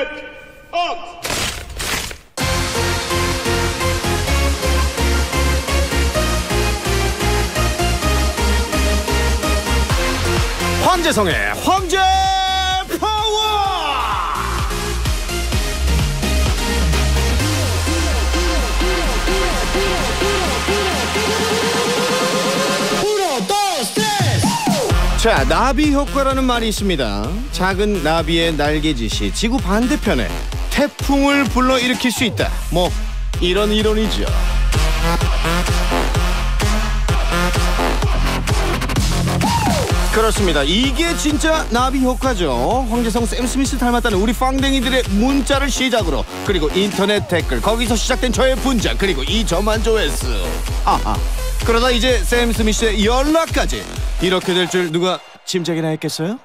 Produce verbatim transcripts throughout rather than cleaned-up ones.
아웃! 황재성의 황제 파워! 자, 나비 효과라는 말이 있습니다. 작은 나비의 날개짓이 지구 반대편에 태풍을 불러일으킬 수 있다. 뭐 이런 이론이죠. 그렇습니다. 이게 진짜 나비 효과죠. 황재성 샘 스미스 닮았다는 우리 빵댕이들의 문자를 시작으로, 그리고 인터넷 댓글, 거기서 시작된 저의 분장, 그리고 이 저만 조회수. 아하. 그러다 이제 샘 스미스의 연락까지. 이렇게 될 줄 누가 짐작이나 했겠어요?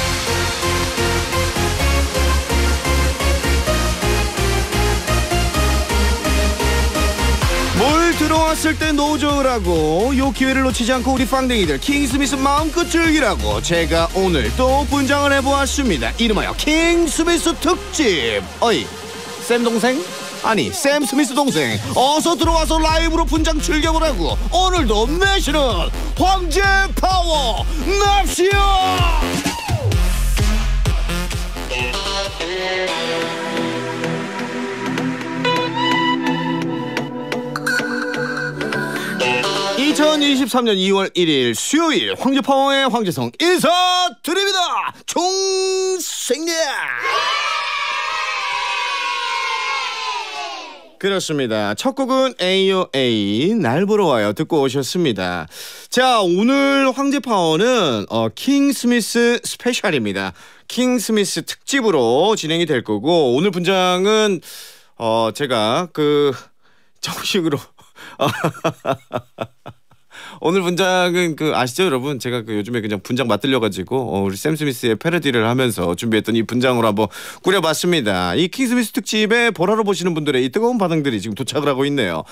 뭘 들어왔을 때 노저으라고, 요 기회를 놓치지 않고 우리 빵댕이들 킹스미스 마음껏 즐기라고 제가 오늘 또 분장을 해보았습니다. 이름하여 킹스미스 특집. 어이, 샘 동생? 아니, 샘 스미스 동생, 어서 들어와서 라이브로 분장 즐겨보라고. 오늘도 매실은 황제 파워 납시오. 이천이십삼년 이월 일일 수요일, 황제파워의 황재성 인사드립니다. 총생님. 그렇습니다. 첫 곡은 에이오에이 날 보러 와요 듣고 오셨습니다. 자, 오늘 황제파워는 어, 킹스미스 스페셜입니다. 킹스미스 특집으로 진행이 될 거고, 오늘 분장은 어, 제가 그 정식으로 오늘 분장은 그 아시죠 여러분? 제가 그 요즘에 그냥 분장 맞들려가지고 어, 우리 샘 스미스의 패러디를 하면서 준비했던 이 분장으로 한번 꾸려봤습니다. 이 킹스미스 특집에 보라로 보시는 분들의 이 뜨거운 반응들이 지금 도착을 하고 있네요.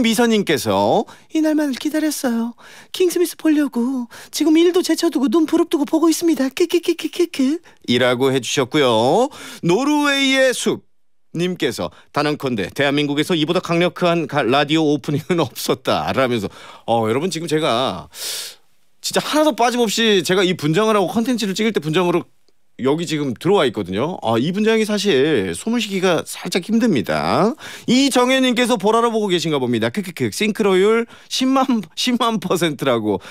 김미선님께서 이날만을 기다렸어요. 킹스미스 보려고 지금 일도 제쳐두고 눈 부릅뜨고 보고 있습니다. 키키키키키키 이라고 해주셨고요. 노르웨이의 숲 님께서 단언컨대 대한민국에서 이보다 강력한 라디오 오프닝은 없었다 라면서, 어 여러분 지금 제가 진짜 하나도 빠짐없이 제가 이 분장을 하고 컨텐츠를 찍을 때 분장으로 여기 지금 들어와 있거든요. 아, 이 분장이 사실 소문시기가 살짝 힘듭니다. 이정혜님께서 보라로 보고 계신가 봅니다. 크크크 싱크로율 십만 십만 퍼센트라고.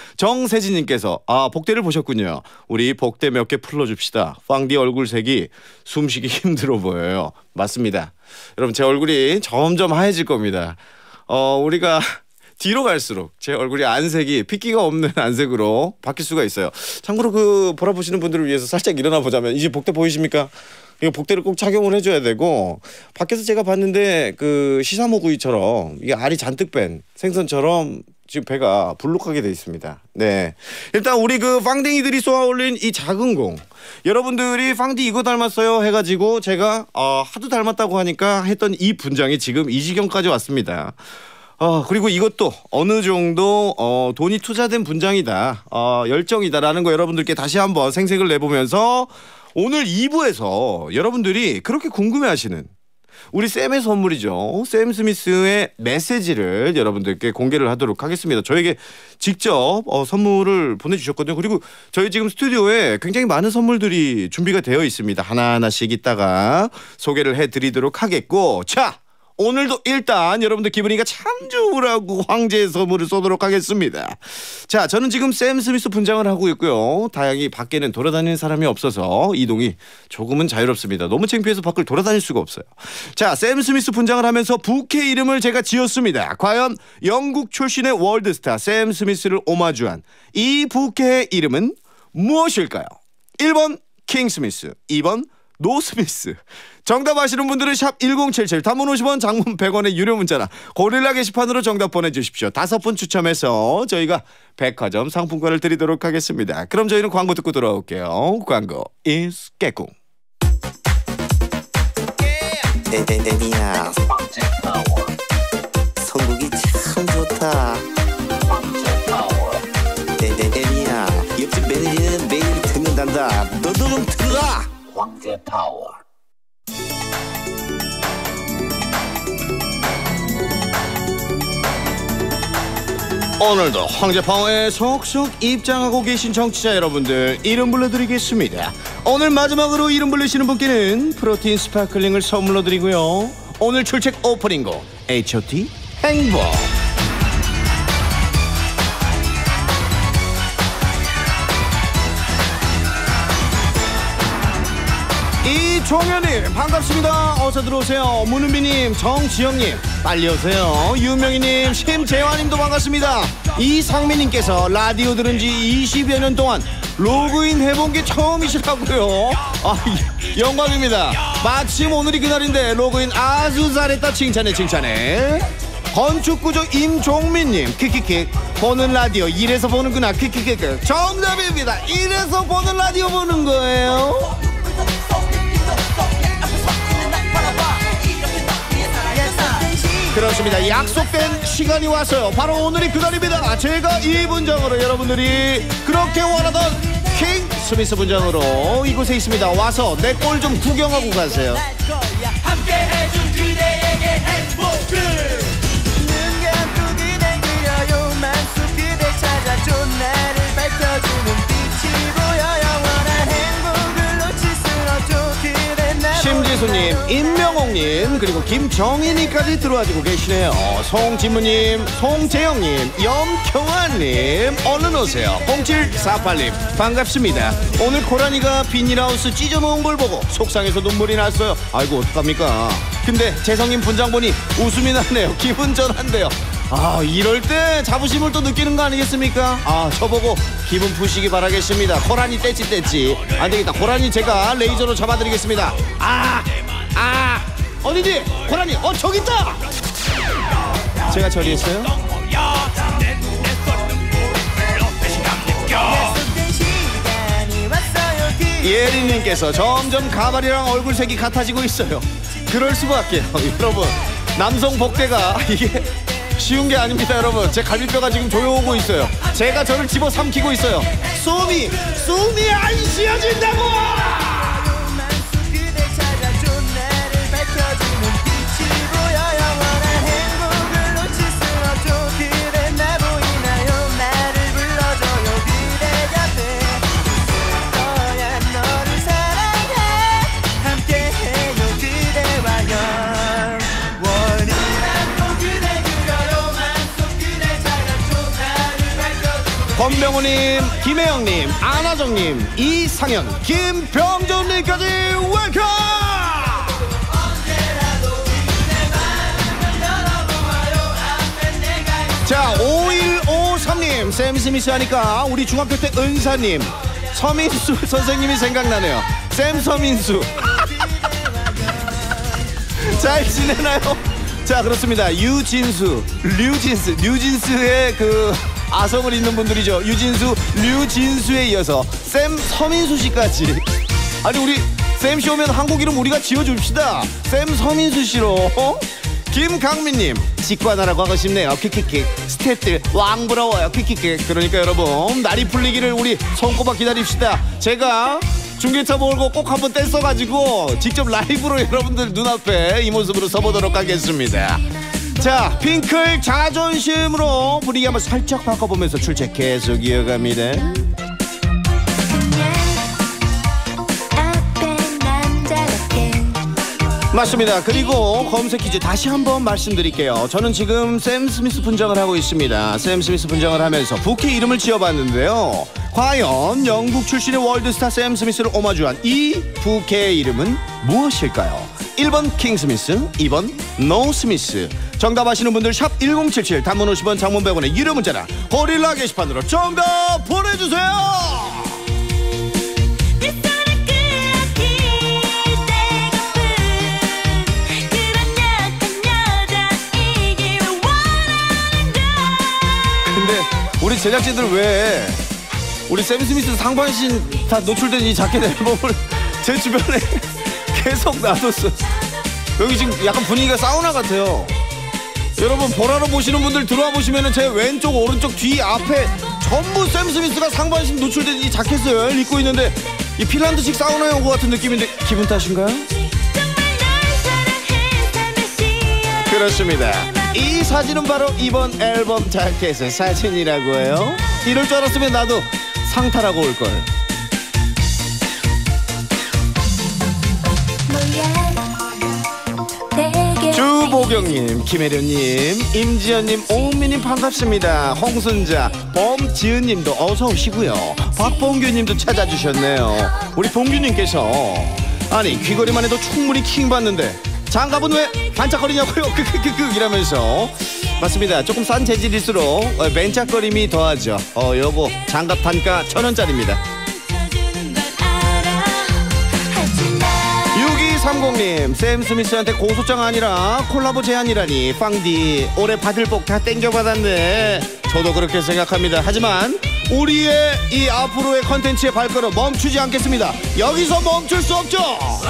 정세진님께서 아 복대를 보셨군요. 우리 복대 몇 개 풀러줍시다. 빵디 얼굴색이 숨쉬기 힘들어 보여요. 맞습니다. 여러분 제 얼굴이 점점 하얘질 겁니다. 어 우리가 뒤로 갈수록 제 얼굴이 안색이 핏기가 없는 안색으로 바뀔 수가 있어요. 참고로 그 보라 보시는 분들을 위해서 살짝 일어나 보자면, 이제 복대 보이십니까? 이거 복대를 꼭 착용을 해줘야 되고, 밖에서 제가 봤는데 그 시사모구이처럼 이게 알이 잔뜩 뺀 생선처럼 지금 배가 불룩하게 돼 있습니다. 네, 일단 우리 그 빵댕이들이 쏘아올린 이 작은 공, 여러분들이 빵디 이거 닮았어요 해가지고 제가 어, 하도 닮았다고 하니까 했던 이 분장이 지금 이 지경까지 왔습니다. 어, 그리고 이것도 어느 정도 어, 돈이 투자된 분장이다, 어, 열정이다라는 거 여러분들께 다시 한번 생색을 내보면서, 오늘 이 부에서 여러분들이 그렇게 궁금해하시는 우리 샘의 선물이죠. 샘 스미스의 메시지를 여러분들께 공개를 하도록 하겠습니다. 저에게 직접 어, 선물을 보내주셨거든요. 그리고 저희 지금 스튜디오에 굉장히 많은 선물들이 준비가 되어 있습니다. 하나하나씩 이따가 소개를 해드리도록 하겠고, 자, 오늘도 일단 여러분들 기분이가 참 좋으라고 황제의 선물을 쏘도록 하겠습니다. 자, 저는 지금 샘 스미스 분장을 하고 있고요. 다행히 밖에는 돌아다니는 사람이 없어서 이동이 조금은 자유롭습니다. 너무 창피해서 밖을 돌아다닐 수가 없어요. 자, 샘 스미스 분장을 하면서 부캐 이름을 제가 지었습니다. 과연 영국 출신의 월드스타 샘 스미스를 오마주한 이 부캐의 이름은 무엇일까요? 일 번 킹스미스, 이 번 노스미스. 정답 아시는 분들은 샵 일공칠칠, 단문 오십 원, 장문 백 원의 유료 문자나 고릴라 게시판으로 정답 보내주십시오. 다섯 분 추첨해서 저희가 백화점 상품권을 드리도록 하겠습니다. 그럼 저희는 광고 듣고 돌아올게요. 광고 is 깨꿍. 에데데니야 선곡이 참 좋다. 에데데니야 옆집 매니저는 매일 듣는단다. 너도 좀 들어라. 황제 파워. 오늘도 황제파워에 속속 입장하고 계신 정치자 여러분들 이름 불러드리겠습니다. 오늘 마지막으로 이름 불리시는 분께는 프로틴 스파클링을 선물로 드리고요. 오늘 출첵 오프닝곡 에이치 오 티 행복. 이종현님 반갑습니다. 어서 들어오세요. 문은비님, 정지영님 빨리 오세요. 유명희님, 심재환님도 반갑습니다. 이상민님께서 라디오 들은 지 이십여 년 동안 로그인 해본 게 처음이시라고요. 아, 영광입니다. 마침 오늘이 그날인데 로그인 아주 잘했다. 칭찬해 칭찬해. 건축구조 임종민님 키키키 보는 라디오 이래서 보는구나. 키키키 정답입니다. 이래서 보는 라디오 보는 거예요. 그렇습니다. 약속된 시간이 왔어요. 바로 오늘이 그날입니다. 제가 이 분장으로 여러분들이 그렇게 원하던 킹 스미스 분장으로 이곳에 있습니다. 와서 내 꼴 좀 구경하고 가세요. 함께 해준 그대에게 행복을 눈 감고 그댈 그려요. 맘속 그댈 찾아줘. 나를 밝혀주는 빛이 보여. 영원한 행복을 놓칠 수 없죠. 그대 나 심지수님, 임명옥님, 그리고 김정인이까지 들어와주고 계시네요. 송진무님, 송재영님, 염경아님 얼른 오세요. 공칠사팔님 반갑습니다. 오늘 고라니가 비닐하우스 찢어놓은 걸 보고 속상해서 눈물이 났어요. 아이고 어떡합니까. 근데 재성님 분장 보니 웃음이 나네요. 기분 전환돼요. 아, 이럴 때 자부심을 또 느끼는 거 아니겠습니까? 아, 저보고 기분 푸시기 바라겠습니다. 고라니 떼찌 떼찌. 안되겠다. 고라니 제가 레이저로 잡아드리겠습니다. 아, 아, 어디지? 고라니, 어, 저기 있다. 제가 처리했어요. 예린님께서 점점 가발이랑 얼굴색이 같아지고 있어요. 그럴 수밖에요. 여러분, 남성 복대가 이게 쉬운 게 아닙니다. 여러분, 제 갈비뼈가 지금 조여오고 있어요. 제가 저를 집어삼키고 있어요. 쏘미, 쏘미 안 씌어진다고. 권병우님, 김혜영님, 안하정님, 이상현, 김병준님까지 웰컴! 자, 오일오삼님 샘 스미스 하니까 우리 중학교 때 은사님, 서민수 선생님이 생각나네요. 샘 서민수. 잘 지내나요? 자, 그렇습니다. 유진수, 류진수, 류진수의 그 아성을 잇는 분들이죠. 유진수, 류진수에 이어서 샘 서민수 씨까지. 아니, 우리 샘 씨 오면 한국 이름 우리가 지어줍시다. 샘 서민수 씨로. 어? 김강민님, 직관하라고 하고 싶네요. 킥킥킥. 스태프들 왕 부러워요. 킥킥킥. 그러니까 여러분, 날이 풀리기를 우리 손꼽아 기다립시다. 제가 중계차 몰고 꼭 한번 뗐어가지고 직접 라이브로 여러분들 눈앞에 이 모습으로 서보도록 하겠습니다. 자, 핑클 자존심으로 분위기 한번 살짝 바꿔보면서 출첵 계속 이어갑니다. 맞습니다. 그리고 검색 퀴즈 다시 한번 말씀드릴게요. 저는 지금 샘 스미스 분장을 하고 있습니다. 샘 스미스 분장을 하면서 부캐 이름을 지어봤는데요. 과연 영국 출신의 월드스타 샘 스미스를 오마주한 이 부캐의 이름은 무엇일까요? 일 번 킹 스미스, 이 번 노 스미스. 정답 아시는 분들 샵 일공칠칠, 단문 오십 원, 장문 백 원의 유료 문자나 고릴라 게시판으로 정답 보내주세요. 근데 우리 제작진들 왜 우리 샘 스미스 상반신 다 노출된 이 자켓 앨범을 제 주변에 계속 놔뒀어. 여기 지금 약간 분위기가 사우나 같아요. 여러분, 보라로 보시는 분들 들어와 보시면은 제 왼쪽, 오른쪽, 뒤, 앞에 전부 샘 스미스가 상반신 노출된 이 자켓을 입고 있는데 이 핀란드식 사우나에 온 것 같은 느낌인데 기분 탓인가요? 그렇습니다. 이 사진은 바로 이번 앨범 자켓의 사진이라고 해요. 이럴 줄 알았으면 나도 상탈하고 올걸. 주보경님, 김혜련님, 임지연님, 오은미님 반갑습니다. 홍순자, 범지은님도 어서 오시고요. 박봉규님도 찾아주셨네요. 우리 봉규님께서 아니 귀걸이만 해도 충분히 킹받는데 장갑은 왜 반짝거리냐고요? 크크크크 이라면서. 맞습니다. 조금 싼 재질일수록 반짝거림이 더하죠. 어 요거 장갑 단가 천 원짜리입니다. 육이삼공님, 샘 스미스한테 고소장 아니라 콜라보 제안이라니. 빵디 올해 받을 복 다 땡겨받았네. 저도 그렇게 생각합니다. 하지만 우리의 이 앞으로의 컨텐츠의 발걸음 멈추지 않겠습니다. 여기서 멈출 수 없죠.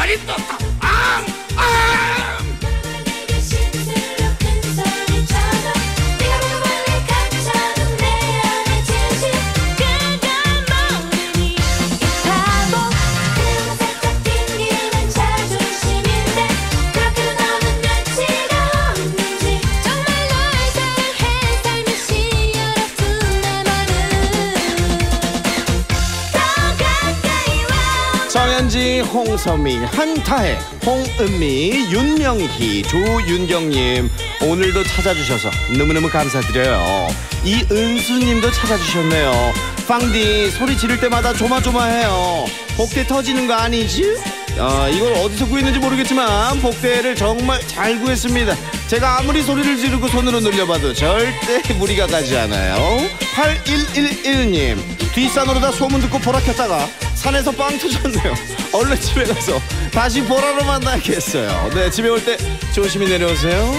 정현지, 홍서민, 한타혜, 홍은미, 윤명희, 조윤경님 오늘도 찾아주셔서 너무너무 감사드려요. 이은수님도 찾아주셨네요. 빵디 소리 지를 때마다 조마조마해요. 복대 터지는 거 아니지? 어, 이걸 어디서 구했는지 모르겠지만 복대를 정말 잘 구했습니다. 제가 아무리 소리를 지르고 손으로 늘려봐도 절대 무리가 가지 않아요. 팔일일일님, 뒷산으로다 소문 듣고 보라 켰다가 산에서 빵 터졌네요. 얼른 집에 가서 다시 보라로 만나겠어요. 네, 집에 올 때 조심히 내려오세요.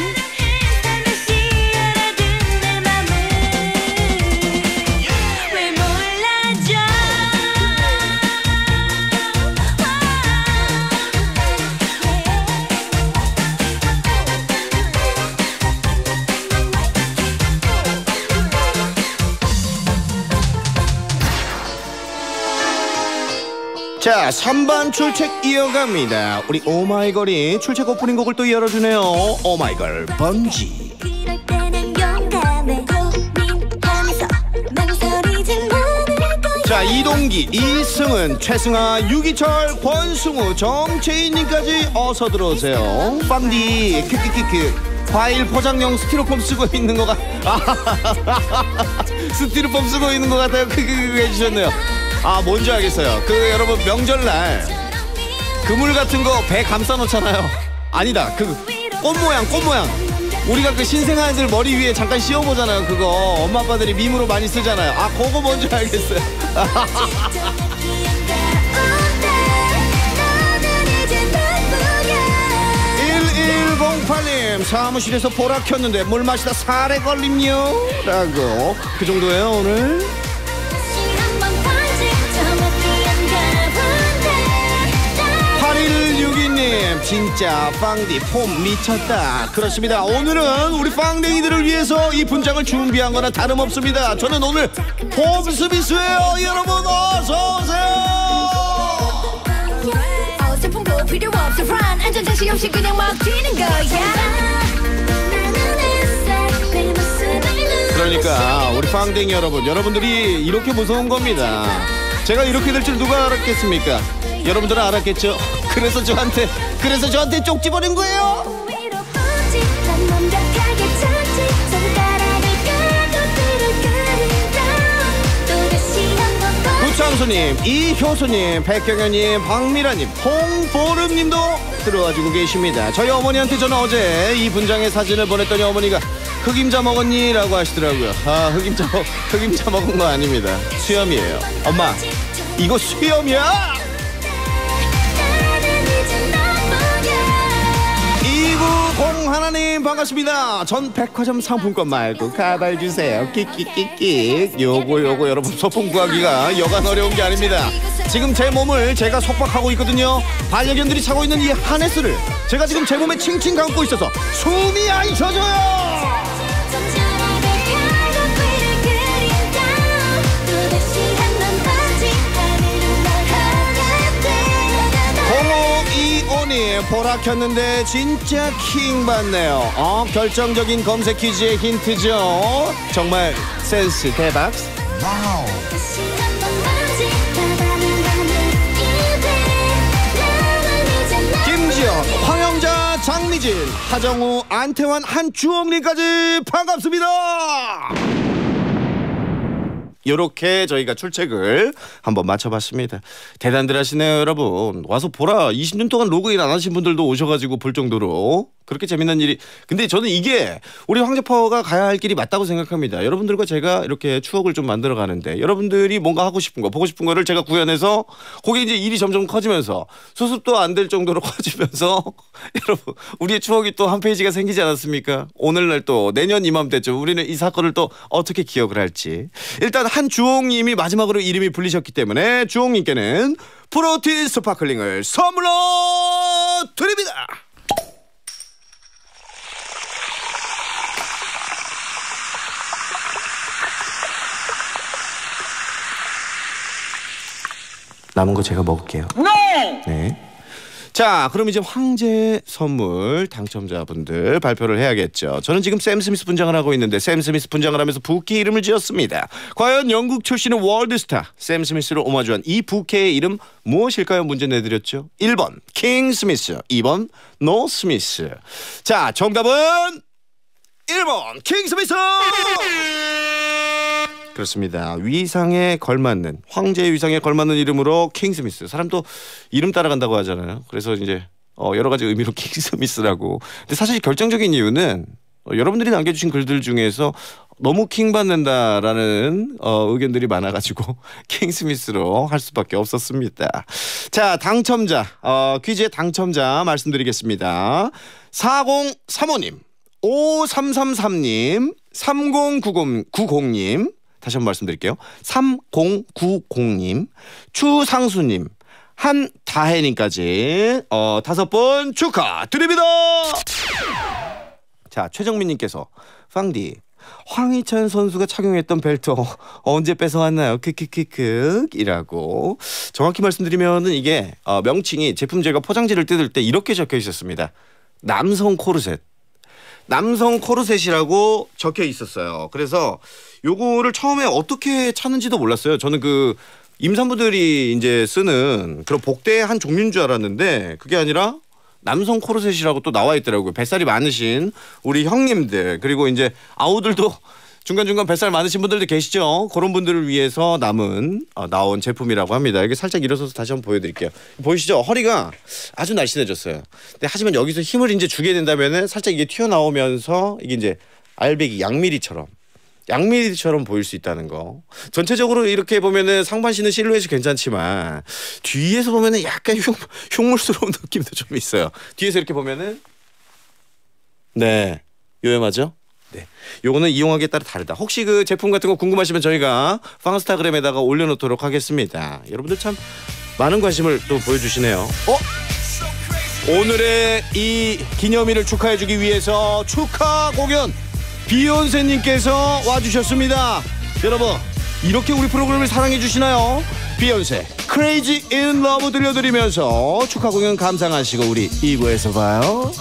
자, 삼 반 출첵 이어갑니다. 우리 오마이걸이 출첵 오프닝 곡을 또 열어주네요. 오마이걸 번지. 자, 이동기, 이승은, 최승아, 유기철, 권승우, 정채인님까지 어서 들어오세요. 빵디 크크크크 과일 포장용 스티로폼 쓰고 있는 거 같... 스티로폼 쓰고 있는 것 같아요. 크크크 해주셨네요. 아, 뭔지 알겠어요. 그 여러분 명절날 그물 같은 거 배 감싸 놓잖아요. 아니다, 그 꽃 모양 꽃 모양 우리가 그 신생아들 머리 위에 잠깐 씌워보잖아요. 그거 엄마 아빠들이 밈으로 많이 쓰잖아요. 아, 그거 뭔지 알겠어요. 일일공팔님, 사무실에서 보라 켰는데 물 마시다 살에 걸림요 라고. 그 정도예요 오늘. 팔일육이님, 진짜 빵디 폼 미쳤다. 그렇습니다. 오늘은 우리 빵댕이들을 위해서 이 분장을 준비한 거나 다름없습니다. 저는 오늘 폼 스미스예요. 여러분 어서오세요. 어설픈거 필요 없어 프란 안전장치 없이 그냥 막 뛰는 거야. 그러니까 우리 빵댕이 여러분, 여러분들이 이렇게 무서운 겁니다. 제가 이렇게 될 줄 누가 알았겠습니까? 여러분들은 알았겠죠? 그래서 저한테 그래서 저한테 쪽지 보낸 거예요. 구창수님, 이효수님, 백경현님, 박미라님, 홍보름님도 들어와주고 계십니다. 저희 어머니한테 저는 어제 이 분장의 사진을 보냈더니 어머니가 흑임자 먹었니? 라고 하시더라고요. 아, 흑임자, 먹, 흑임자 먹은 거 아닙니다. 수염이에요. 엄마, 이거 수염이야? 이구공 하나님 반갑습니다. 전 백화점 상품권 말고 가발 주세요. 끽끽끽끽. 요거 요거 여러분 소품 구하기가 여간 어려운 게 아닙니다. 지금 제 몸을 제가 속박하고 있거든요. 반려견들이 차고 있는 이 하네스를 제가 지금 제 몸에 칭칭 감고 있어서 숨이 안 쉬어져요. 오니 보라 켰는데 진짜 킹 받네요. 어, 결정적인 검색 퀴즈의 힌트죠. 정말 센스 대박. 와우. 김지연, 황영자, 장미진, 하정우, 안태환, 한주홍님까지 반갑습니다. 요렇게 저희가 출첵을 한번 맞춰봤습니다. 대단들 하시네요, 여러분. 와서 보라. 이십 년 동안 로그인 안 하신 분들도 오셔가지고 볼 정도로 그렇게 재밌는 일이. 근데 저는 이게 우리 황제파워가 가야 할 길이 맞다고 생각합니다. 여러분들과 제가 이렇게 추억을 좀 만들어 가는데 여러분들이 뭔가 하고 싶은 거, 보고 싶은 거를 제가 구현해서 그게 이제 일이 점점 커지면서 수습도 안 될 정도로 커지면서 여러분 우리의 추억이 또 한 페이지가 생기지 않았습니까? 오늘날 또 내년 이맘때쯤 우리는 이 사건을 또 어떻게 기억을 할지. 일단 한주홍님이 마지막으로 이름이 불리셨기 때문에 주홍님께는 프로틴 스파클링을 선물로 드립니다. 남은 거 제가 먹을게요. 네. 네. 자, 그럼 이제 황제 선물 당첨자분들 발표를 해야겠죠. 저는 지금 샘 스미스 분장을 하고 있는데 샘 스미스 분장을 하면서 부캐 이름을 지었습니다. 과연 영국 출신의 월드스타 샘 스미스를 오마주한 이 부캐의 이름 무엇일까요? 문제 내드렸죠. 일 번 킹 스미스, 이 번 노 스미스. 자, 정답은 일 번 킹 스미스. 그렇습니다. 위상에 걸맞는, 황제의 위상에 걸맞는 이름으로 킹스미스. 사람도 이름 따라간다고 하잖아요. 그래서 이제 어 여러 가지 의미로 킹스미스라고. 근데 사실 결정적인 이유는 어 여러분들이 남겨주신 글들 중에서 너무 킹 받는다라는 어 의견들이 많아가지고 킹스미스로 할 수밖에 없었습니다. 자, 당첨자 어 퀴즈의 당첨자 말씀드리겠습니다. 사공삼오님, 오삼삼삼님, 삼공구공님, 다시 한번 말씀드릴게요. 삼공구공님, 추상수님, 한다혜님까지 어, 다섯 분 축하드립니다. 자, 최정민님께서 빵디 황희찬 선수가 착용했던 벨트 어, 언제 뺏어왔나요? 크크크크이라고. 정확히 말씀드리면은 이게 어, 명칭이 제품 제가 포장지를 뜯을 때 이렇게 적혀 있었습니다. 남성 코르셋. 남성 코르셋이라고 적혀 있었어요. 그래서 요거를 처음에 어떻게 찾는지도 몰랐어요. 저는 그 임산부들이 이제 쓰는 그런 복대의 한 종류인 줄 알았는데 그게 아니라 남성 코르셋이라고 또 나와 있더라고요. 뱃살이 많으신 우리 형님들, 그리고 이제 아우들도 중간중간 뱃살 많으신 분들도 계시죠. 그런 분들을 위해서 남은 어, 나온 제품이라고 합니다. 이게 살짝 일어서서 다시 한번 보여드릴게요. 보이시죠? 허리가 아주 날씬해졌어요. 근데 하지만 여기서 힘을 이제 주게 된다면은 살짝 이게 튀어나오면서 이게 이제 알배기 양미리처럼 양미리처럼 보일 수 있다는 거. 전체적으로 이렇게 보면은 상반신은 실루엣이 괜찮지만 뒤에서 보면은 약간 흉, 흉물스러운 느낌도 좀 있어요. 뒤에서 이렇게 보면은 네, 요염하죠? 네, 요거는 이용하기에 따라 다르다. 혹시 그 제품 같은 거 궁금하시면 저희가 빵스타그램에다가 올려놓도록 하겠습니다. 여러분들 참 많은 관심을 또 보여주시네요. 어? 오늘의 이 기념일을 축하해주기 위해서 축하 공연 비욘세님께서 와주셨습니다. 여러분 이렇게 우리 프로그램을 사랑해주시나요? 비욘세 Crazy in Love 들려드리면서 축하 공연 감상하시고 우리 이 부에서 봐요.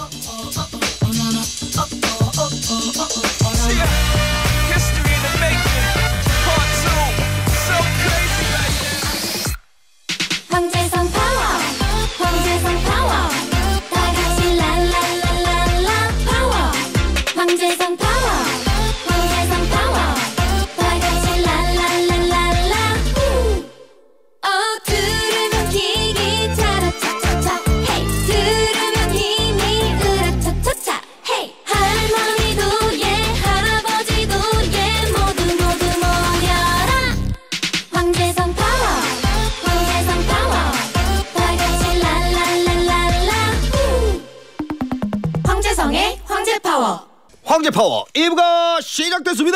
황제성 파워, 황제성 파워, 다 같이 랄랄랄랄라 파워. 황제성 파워, 황제성 파워, 다 같이 랄랄랄랄라. 어 들으면 기기 차라차차차, 헤이 들으면 힘이 으라차차차, 헤이 할머니도 예 할아버지도 예 모두 모두 모여라. 황제성 파워, 황제성 파워, 다 같이 랄랄랄랄라. 황제성의 황제 파워. 황제 파워 이 부가 시작됐습니다.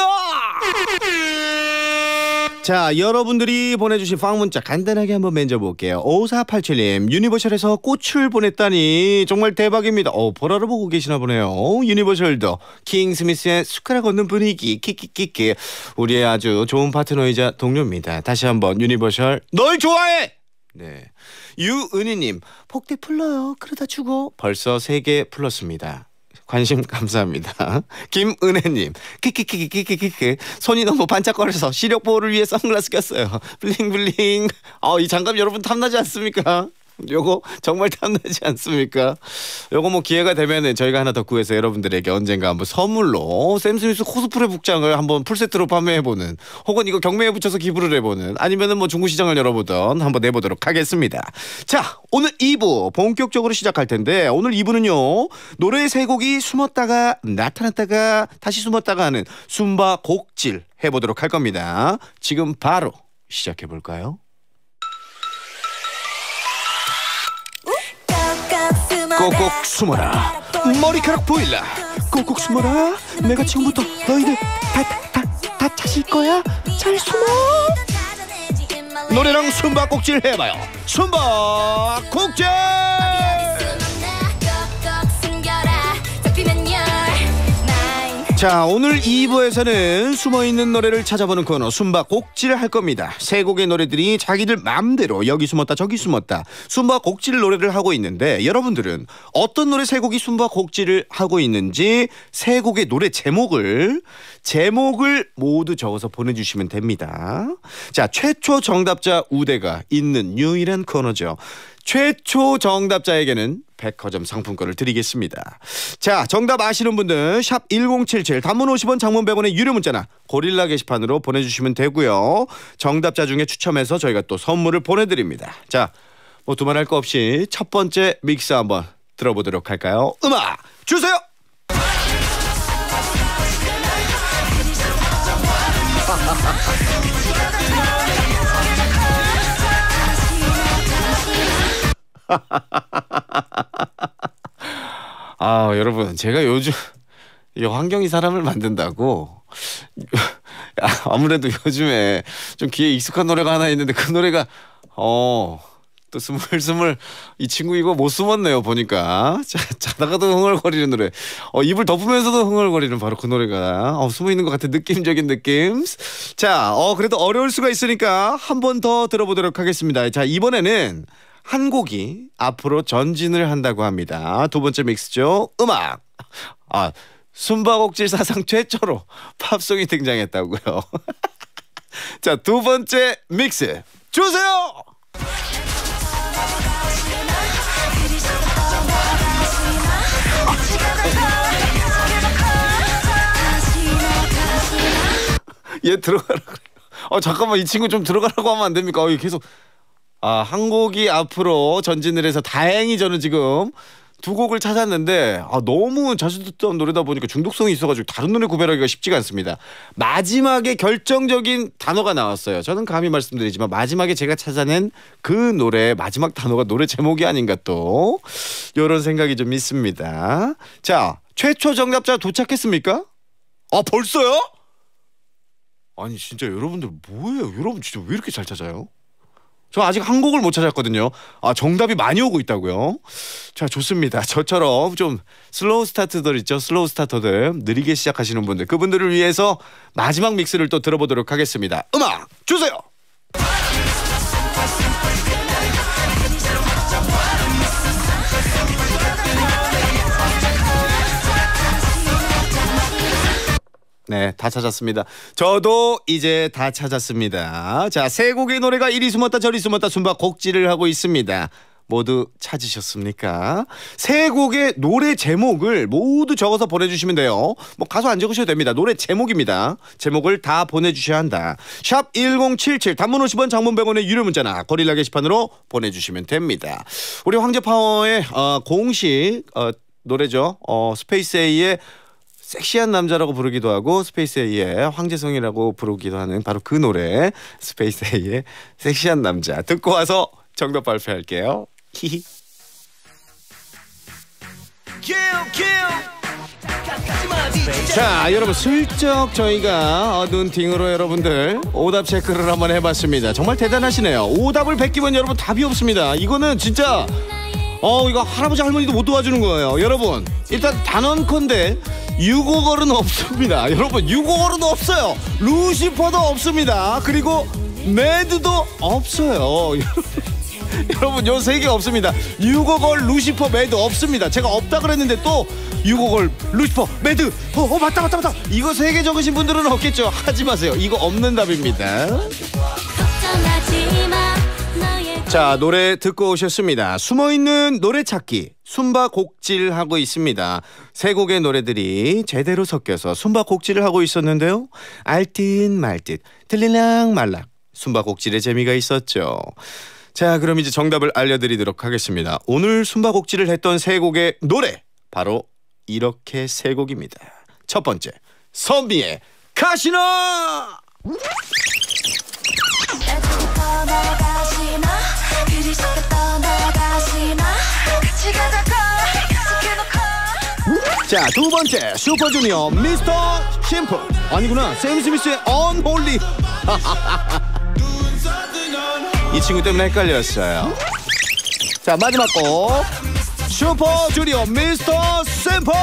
자, 여러분들이 보내주신 빵 문자 간단하게 한번 만져볼게요. 오사팔칠님, 유니버셜에서 꽃을 보냈다니 정말 대박입니다. 어, 보라를 보고 계시나 보네요. 유니버셜도 킹 스미스의 숟가락 얹는 분위기 키키키키. 우리의 아주 좋은 파트너이자 동료입니다. 다시 한번 유니버셜 널 좋아해. 네. 유은희님, 폭대 풀러요. 그러다 죽어. 벌써 세 개 풀렀습니다. 관심 감사합니다. 김은혜님, 키키키키키키키 손이 너무 반짝거려서 시력 보호를 위해 선글라스 꼈어요. 블링블링. 어, 이 장갑 여러분 탐나지 않습니까? 요거 정말 탐나지 않습니까? 요거 뭐 기회가 되면은 저희가 하나 더 구해서 여러분들에게 언젠가 한번 선물로 샘스미스 코스프레 북장을 한번 풀세트로 판매해보는, 혹은 이거 경매에 붙여서 기부를 해보는, 아니면은 뭐 중고시장을 열어보던 한번 내보도록 하겠습니다. 자, 오늘 이 부 본격적으로 시작할 텐데, 오늘 이 부는요 노래 세 곡이 숨었다가 나타났다가 다시 숨었다가 하는 숨바곡질 해보도록 할 겁니다. 지금 바로 시작해볼까요? 꼭꼭 숨어라, 머리카락 보일라. 꼭꼭 숨어라, 내가 지금부터 너희들 다 다 다 찾을 거야. 잘 숨어. 노래랑 숨바꼭질 해봐요. 숨바꼭질. 자, 오늘 이 부에서는 숨어있는 노래를 찾아보는 코너 숨바곡질을 할 겁니다. 세 곡의 노래들이 자기들 맘대로 여기 숨었다 저기 숨었다 숨바곡질 노래를 하고 있는데, 여러분들은 어떤 노래 세 곡이 숨바곡질을 하고 있는지 세 곡의 노래 제목을 제목을 모두 적어서 보내주시면 됩니다. 자, 최초 정답자 우대가 있는 유일한 코너죠. 최초 정답자에게는 백화점 상품권을 드리겠습니다. 자, 정답 아시는 분들 샵 일공칠칠, 단문 오십 원, 장문 백 원의 유료 문자나 고릴라 게시판으로 보내주시면 되고요. 정답자 중에 추첨해서 저희가 또 선물을 보내드립니다. 자, 뭐 두말할 거 없이 첫 번째 믹스 한번 들어보도록 할까요? 음악 주세요. 아, 여러분, 제가 요즘 이 환경이 사람을 만든다고 아무래도 요즘에 좀 귀에 익숙한 노래가 하나 있는데, 그 노래가 어 또 스물스물 이 친구 이거 못 숨었네요 보니까. 자, 자다가도 흥얼거리는 노래, 어, 입을 덮으면서도 흥얼거리는 바로 그 노래가 어, 숨어있는 것 같은 느낌적인 느낌. 자, 어 그래도 어려울 수가 있으니까 한 번 더 들어보도록 하겠습니다. 자, 이번에는 한 곡이 앞으로 전진을 한다고 합니다. 두 번째 믹스죠. 음악. 아, 숨바곡질 사상 최초로 팝송이 등장했다고요. 자, 두 번째 믹스 주세요. 얘 들어가라 그래요. 어, 잠깐만, 이 친구 좀 들어가라고 하면 안 됩니까? 어, 계속. 아, 한 곡이 앞으로 전진을 해서 다행히 저는 지금 두 곡을 찾았는데, 아, 너무 자주 듣던 노래다 보니까 중독성이 있어가지고 다른 노래 구별하기가 쉽지가 않습니다. 마지막에 결정적인 단어가 나왔어요. 저는 감히 말씀드리지만 마지막에 제가 찾아낸 그 노래의 마지막 단어가 노래 제목이 아닌가, 또 이런 생각이 좀 있습니다. 자, 최초 정답자 도착했습니까? 아, 벌써요? 아니, 진짜 여러분들 뭐예요? 여러분 진짜 왜 이렇게 잘 찾아요? 저 아직 한 곡을 못 찾았거든요. 아, 정답이 많이 오고 있다고요? 자, 좋습니다. 저처럼 좀 슬로우 스타터들 있죠? 슬로우 스타터들, 느리게 시작하시는 분들, 그분들을 위해서 마지막 믹스를 또 들어보도록 하겠습니다. 음악 주세요. 네, 다 찾았습니다. 저도 이제 다 찾았습니다. 자, 세 곡의 노래가 이리 숨었다 저리 숨었다 숨바곡질을 하고 있습니다. 모두 찾으셨습니까? 세 곡의 노래 제목을 모두 적어서 보내주시면 돼요. 뭐 가수 안 적으셔도 됩니다. 노래 제목입니다. 제목을 다 보내주셔야 한다. 샵 일공칠칠, 단문 오십 원, 장문 백 원의 유료 문자나 고릴라 게시판으로 보내주시면 됩니다. 우리 황제파워의 어, 공식 어, 노래죠. 어, 스페이스 A의 섹시한 남자라고 부르기도 하고 스페이스 A의 황제성이라고 부르기도 하는 바로 그 노래, 스페이스 A의 섹시한 남자 듣고 와서 정답 발표할게요. 히히. 자, 여러분 슬쩍 저희가 눈팅으로 여러분들 오답 체크를 한번 해봤습니다. 정말 대단하시네요. 오답을 베끼면 여러분 답이 없습니다. 이거는 진짜 어 이거 할아버지 할머니도 못 도와주는 거예요. 여러분 일단 단언컨대 유고걸은 없습니다. 여러분 유고걸은 없어요. 루시퍼도 없습니다. 그리고 매드도 없어요. 여러분 요 세 개 없습니다. 유고걸, 루시퍼, 매드 없습니다. 제가 없다 그랬는데 또 유고걸, 루시퍼, 매드 어, 어 맞다 맞다 맞다 이거 세 개 적으신 분들은 없겠죠. 하지 마세요. 이거 없는 답입니다. 걱정하지 마. 너의 자, 노래 듣고 오셨습니다. 숨어있는 노래 찾기 숨바곡질 하고 있습니다. 세 곡의 노래들이 제대로 섞여서 숨바곡질을 하고 있었는데요. 알듯 말듯 들릴락 말락 숨바곡질의 재미가 있었죠. 자, 그럼 이제 정답을 알려드리도록 하겠습니다. 오늘 숨바곡질을 했던 세 곡의 노래 바로 이렇게 세 곡입니다. 첫 번째, 선미의 가시나. 자, 두 번째, 슈퍼주니어 미스터 심플. 아니구나, 샘 스미스의 언홀리. 이 친구 때문에 헷갈렸어요. 자, 마지막 곡, 슈퍼주니어 미스터 심플.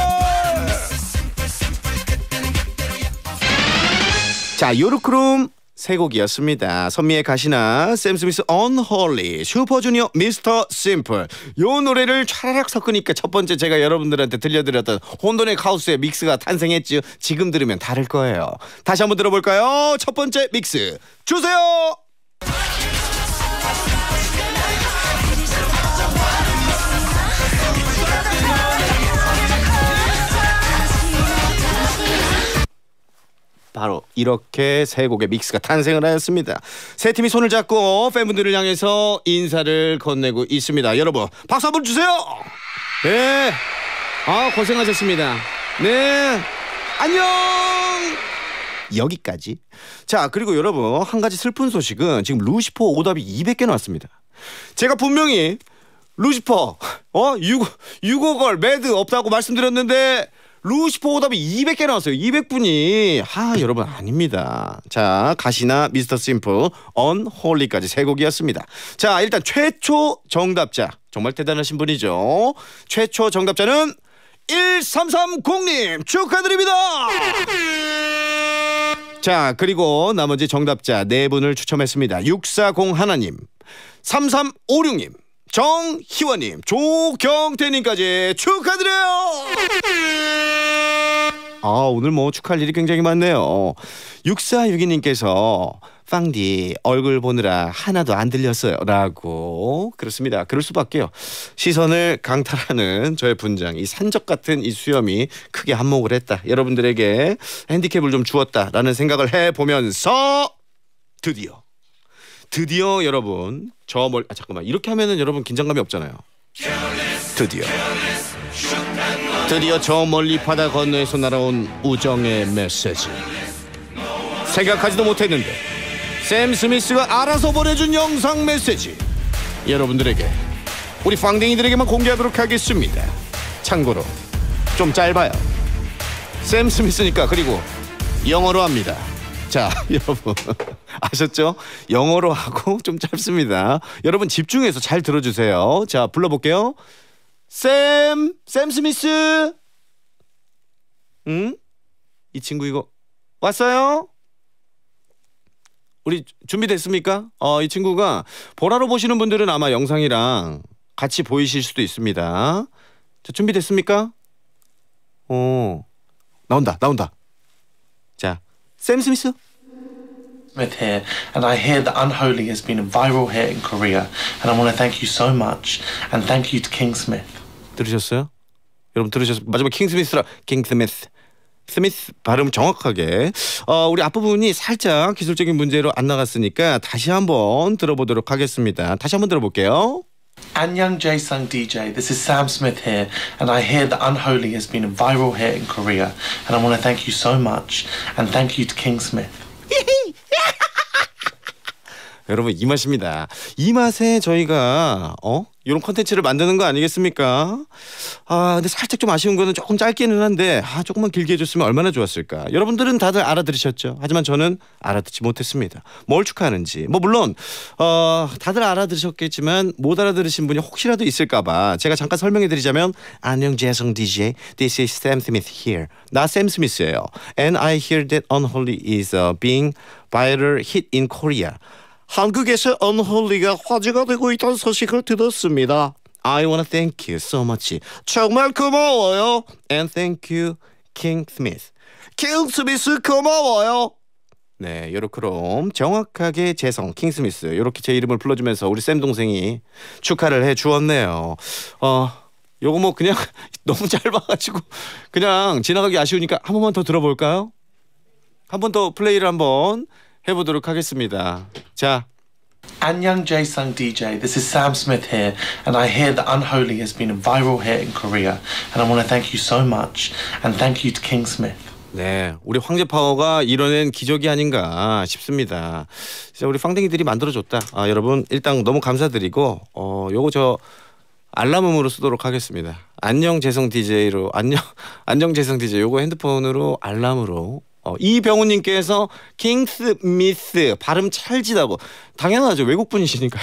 자, 요르크룸 세 곡이었습니다. 선미의 가시나, 샘 스미스 언홀리, 슈퍼주니어 미스터 심플. 요 노래를 촤라락 섞으니까 첫 번째 제가 여러분들한테 들려드렸던 혼돈의 카오스의 믹스가 탄생했죠. 지금 들으면 다를 거예요. 다시 한번 들어볼까요? 첫 번째 믹스 주세요. 바로 이렇게 세 곡의 믹스가 탄생을 하였습니다. 세 팀이 손을 잡고 팬분들을 향해서 인사를 건네고 있습니다. 여러분 박수 한번 주세요. 네, 아 고생하셨습니다. 네, 안녕. 여기까지. 자, 그리고 여러분 한 가지 슬픈 소식은 지금 루시퍼 오답이 이백 개 나왔습니다. 제가 분명히 루시퍼 어 유고 유고걸 매드 없다고 말씀드렸는데 루시퍼 오답이 이백 개 나왔어요. 이백 분이. 아, 여러분 아닙니다. 자, 가시나, 미스터 심플, 언홀리까지 세 곡이었습니다. 자, 일단 최초 정답자 정말 대단하신 분이죠. 최초 정답자는 일삼삼공님 축하드립니다. 자, 그리고 나머지 정답자 네 분을 추첨했습니다. 육사공일님, 삼삼오육님, 정희원님, 조경태님까지 축하드려요. 아, 오늘 뭐 축하할 일이 굉장히 많네요. 육사육이님께서 빵디 얼굴 보느라 하나도 안 들렸어요 라고. 그렇습니다. 그럴 수밖에요. 시선을 강탈하는 저의 분장, 이 산적 같은 이 수염이 크게 한몫을 했다, 여러분들에게 핸디캡을 좀 주었다라는 생각을 해보면서 드디어 드디어 여러분 저 멀.. 아 잠깐만, 이렇게 하면은 여러분 긴장감이 없잖아요. 드디어 드디어 저 멀리 바다 건너에서 날아온 우정의 메시지, 생각하지도 못했는데 샘 스미스가 알아서 보내준 영상 메시지, 여러분들에게, 우리 빵댕이들에게만 공개하도록 하겠습니다. 참고로 좀 짧아요. 샘 스미스니까. 그리고 영어로 합니다. 자, 여러분 아셨죠? 영어로 하고 좀 짧습니다. 여러분 집중해서 잘 들어주세요. 자, 불러볼게요. 샘, 샘 스미스. 응? 이 친구 이거 왔어요? 우리 준비됐습니까? 어, 이 친구가 보라로 보시는 분들은 아마 영상이랑 같이 보이실 수도 있습니다. 자, 준비됐습니까? 어, 나온다, 나온다. 자, 샘 스미스. Smith here, and I hear that Unholy has been viral here in Korea, and I want to thank you so much, and thank you to King Smith. 들으셨어요? 여러분 들으셨어요? 마지막 킹 스미스라, 킹 스미스. 스미스 발음 정확하게. 어, 우리 앞부분이 살짝 기술적인 문제로 안 나갔으니까 다시 한번 들어보도록 하겠습니다. 다시 한번 들어볼게요. Anyang Jaesung D J, this is Sam Smith here, and I hear that Unholy has been viral here in Korea, and I want to thank you so much, and thank you to King Smith. 여러분 이 맛입니다. 이 맛에 저희가 어 이런 콘텐츠를 만드는 거 아니겠습니까? 아 근데 살짝 좀 아쉬운 거는 조금 짧기는 한데 아 조금만 길게 해줬으면 얼마나 좋았을까. 여러분들은 다들 알아들으셨죠? 하지만 저는 알아듣지 못했습니다. 뭘 축하하는지. 뭐 물론 어 다들 알아들으셨겠지만 못 알아들으신 분이 혹시라도 있을까봐 제가 잠깐 설명해드리자면 안녕 재성 디제이, this is Sam Smith here. 나 샘 스미스예요. And I hear that Unholy is uh, being viral hit in Korea. 한국에서 언홀리가 화제가 되고 있다는 소식을 들었습니다. I wanna thank you so much. 정말 고마워요. And thank you, King Smith. 킹 스미스 고마워요. 네, 요렇게럼 정확하게 재성 킹 스미스 요렇게 제 이름을 불러주면서 우리 쌤 동생이 축하를 해 주었네요. 어, 요거 뭐 그냥 너무 짧아가지고 그냥 지나가기 아쉬우니까 한 번만 더 들어볼까요? 한 번 더 플레이를 한번 해보도록 하겠습니다. 자. Annyeong Jaesung 디제이, this is Sam Smith here, and I hear that Unholy has been a viral hit in Korea, and I want to thank you so much, and thank you to King Smith. 네, 우리 황제 파워가 이뤄낸 기적이 아닌가 싶습니다. 진짜 우리 빵댕이들이 만들어줬다. 아, 여러분 일단 너무 감사드리고 어, 요거 저 알람음으로 쓰도록 하겠습니다. 안녕 재성 디제이로 안녕 안녕 재성 디제이 요거 핸드폰으로 알람으로. 어, 이병우님께서 킹스미스 발음 찰지다고. 당연하죠. 외국분이시니까요.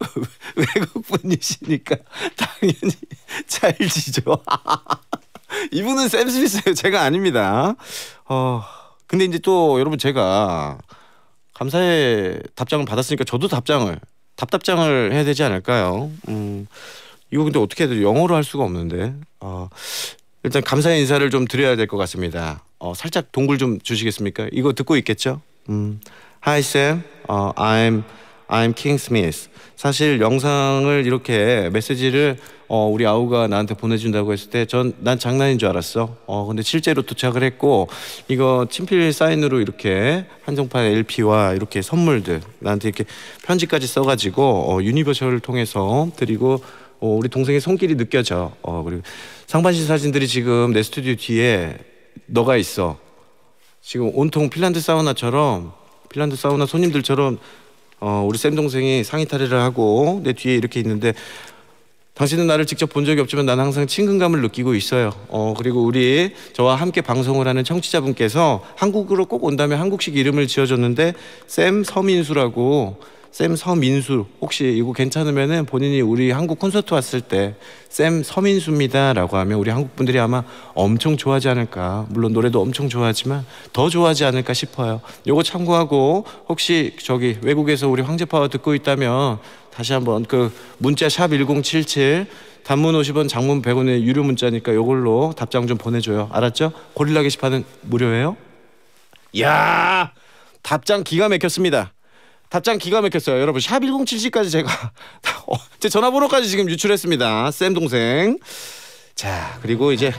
외국분이시니까 당연히 찰지죠. 이분은 샘 스미스예요. 제가 아닙니다. 어, 근데 이제 또 여러분 제가 감사의 답장을 받았으니까 저도 답장을 답답장을 해야 되지 않을까요? 음, 이거 근데 어떻게 해야 돼? 영어로 할 수가 없는데. 어, 일단 감사의 인사를 좀 드려야 될 것 같습니다. 어, 살짝 동굴 좀 주시겠습니까? 이거 듣고 있겠죠? 음, Hi Sam, 어, I'm I'm King Smith. 사실 영상을 이렇게 메시지를 어, 우리 아우가 나한테 보내준다고 했을 때 전 난 장난인 줄 알았어. 어, 근데 실제로 도착을 했고 이거 친필 사인으로 이렇게 한정판 엘피와 이렇게 선물들 나한테 이렇게 편지까지 써가지고 어, 유니버셜을 통해서 드리고 어, 우리 동생의 손길이 느껴져. 어, 그리고 상반신 사진들이 지금 내 스튜디오 뒤에 너가 있어. 지금 온통 핀란드 사우나처럼 핀란드 사우나 손님들처럼 어, 우리 쌤 동생이 상의 탈의를 하고 내 뒤에 이렇게 있는데 당신은 나를 직접 본 적이 없지만 나는 항상 친근감을 느끼고 있어요. 어, 그리고 우리 저와 함께 방송을 하는 청취자분께서 한국으로 꼭 온다면 한국식 이름을 지어줬는데 쌤 서민수라고. 쌤 서민수 혹시 이거 괜찮으면은 본인이 우리 한국 콘서트 왔을 때 쌤 서민수입니다 라고 하면 우리 한국 분들이 아마 엄청 좋아하지 않을까. 물론 노래도 엄청 좋아하지만 더 좋아하지 않을까 싶어요. 요거 참고하고 혹시 저기 외국에서 우리 황제파워 듣고 있다면 다시 한번 그 문자 샵 일공칠칠 단문 오십 원 장문 백 원의 유료 문자니까 요걸로 답장 좀 보내줘요. 알았죠? 고릴라 게시판은 무료예요. 이야 답장 기가 막혔습니다. 답장 기가 막혔어요. 여러분 샵 일공칠칠까지 제가 어, 제 전화번호까지 지금 유출했습니다. 쌤 동생. 자 그리고 이제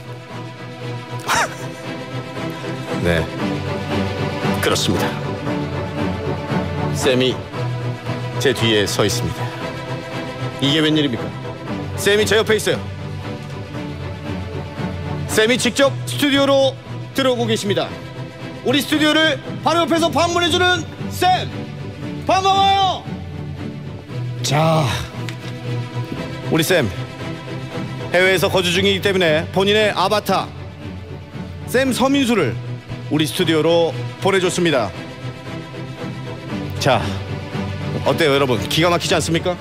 네 그렇습니다. 쌤이 제 뒤에 서 있습니다. 이게 웬일입니까? 쌤이 제 옆에 있어요. 쌤이 직접 스튜디오로 들어오고 계십니다. 우리 스튜디오를 바로 옆에서 방문해주는 쌤! 반가워요. 자, 우리 쌤 해외에서 거주 중이기 때문에 본인의 아바타 쌤 서민수를 우리 스튜디오로 보내줬습니다. 자, 어때요 여러분? 기가 막히지 않습니까?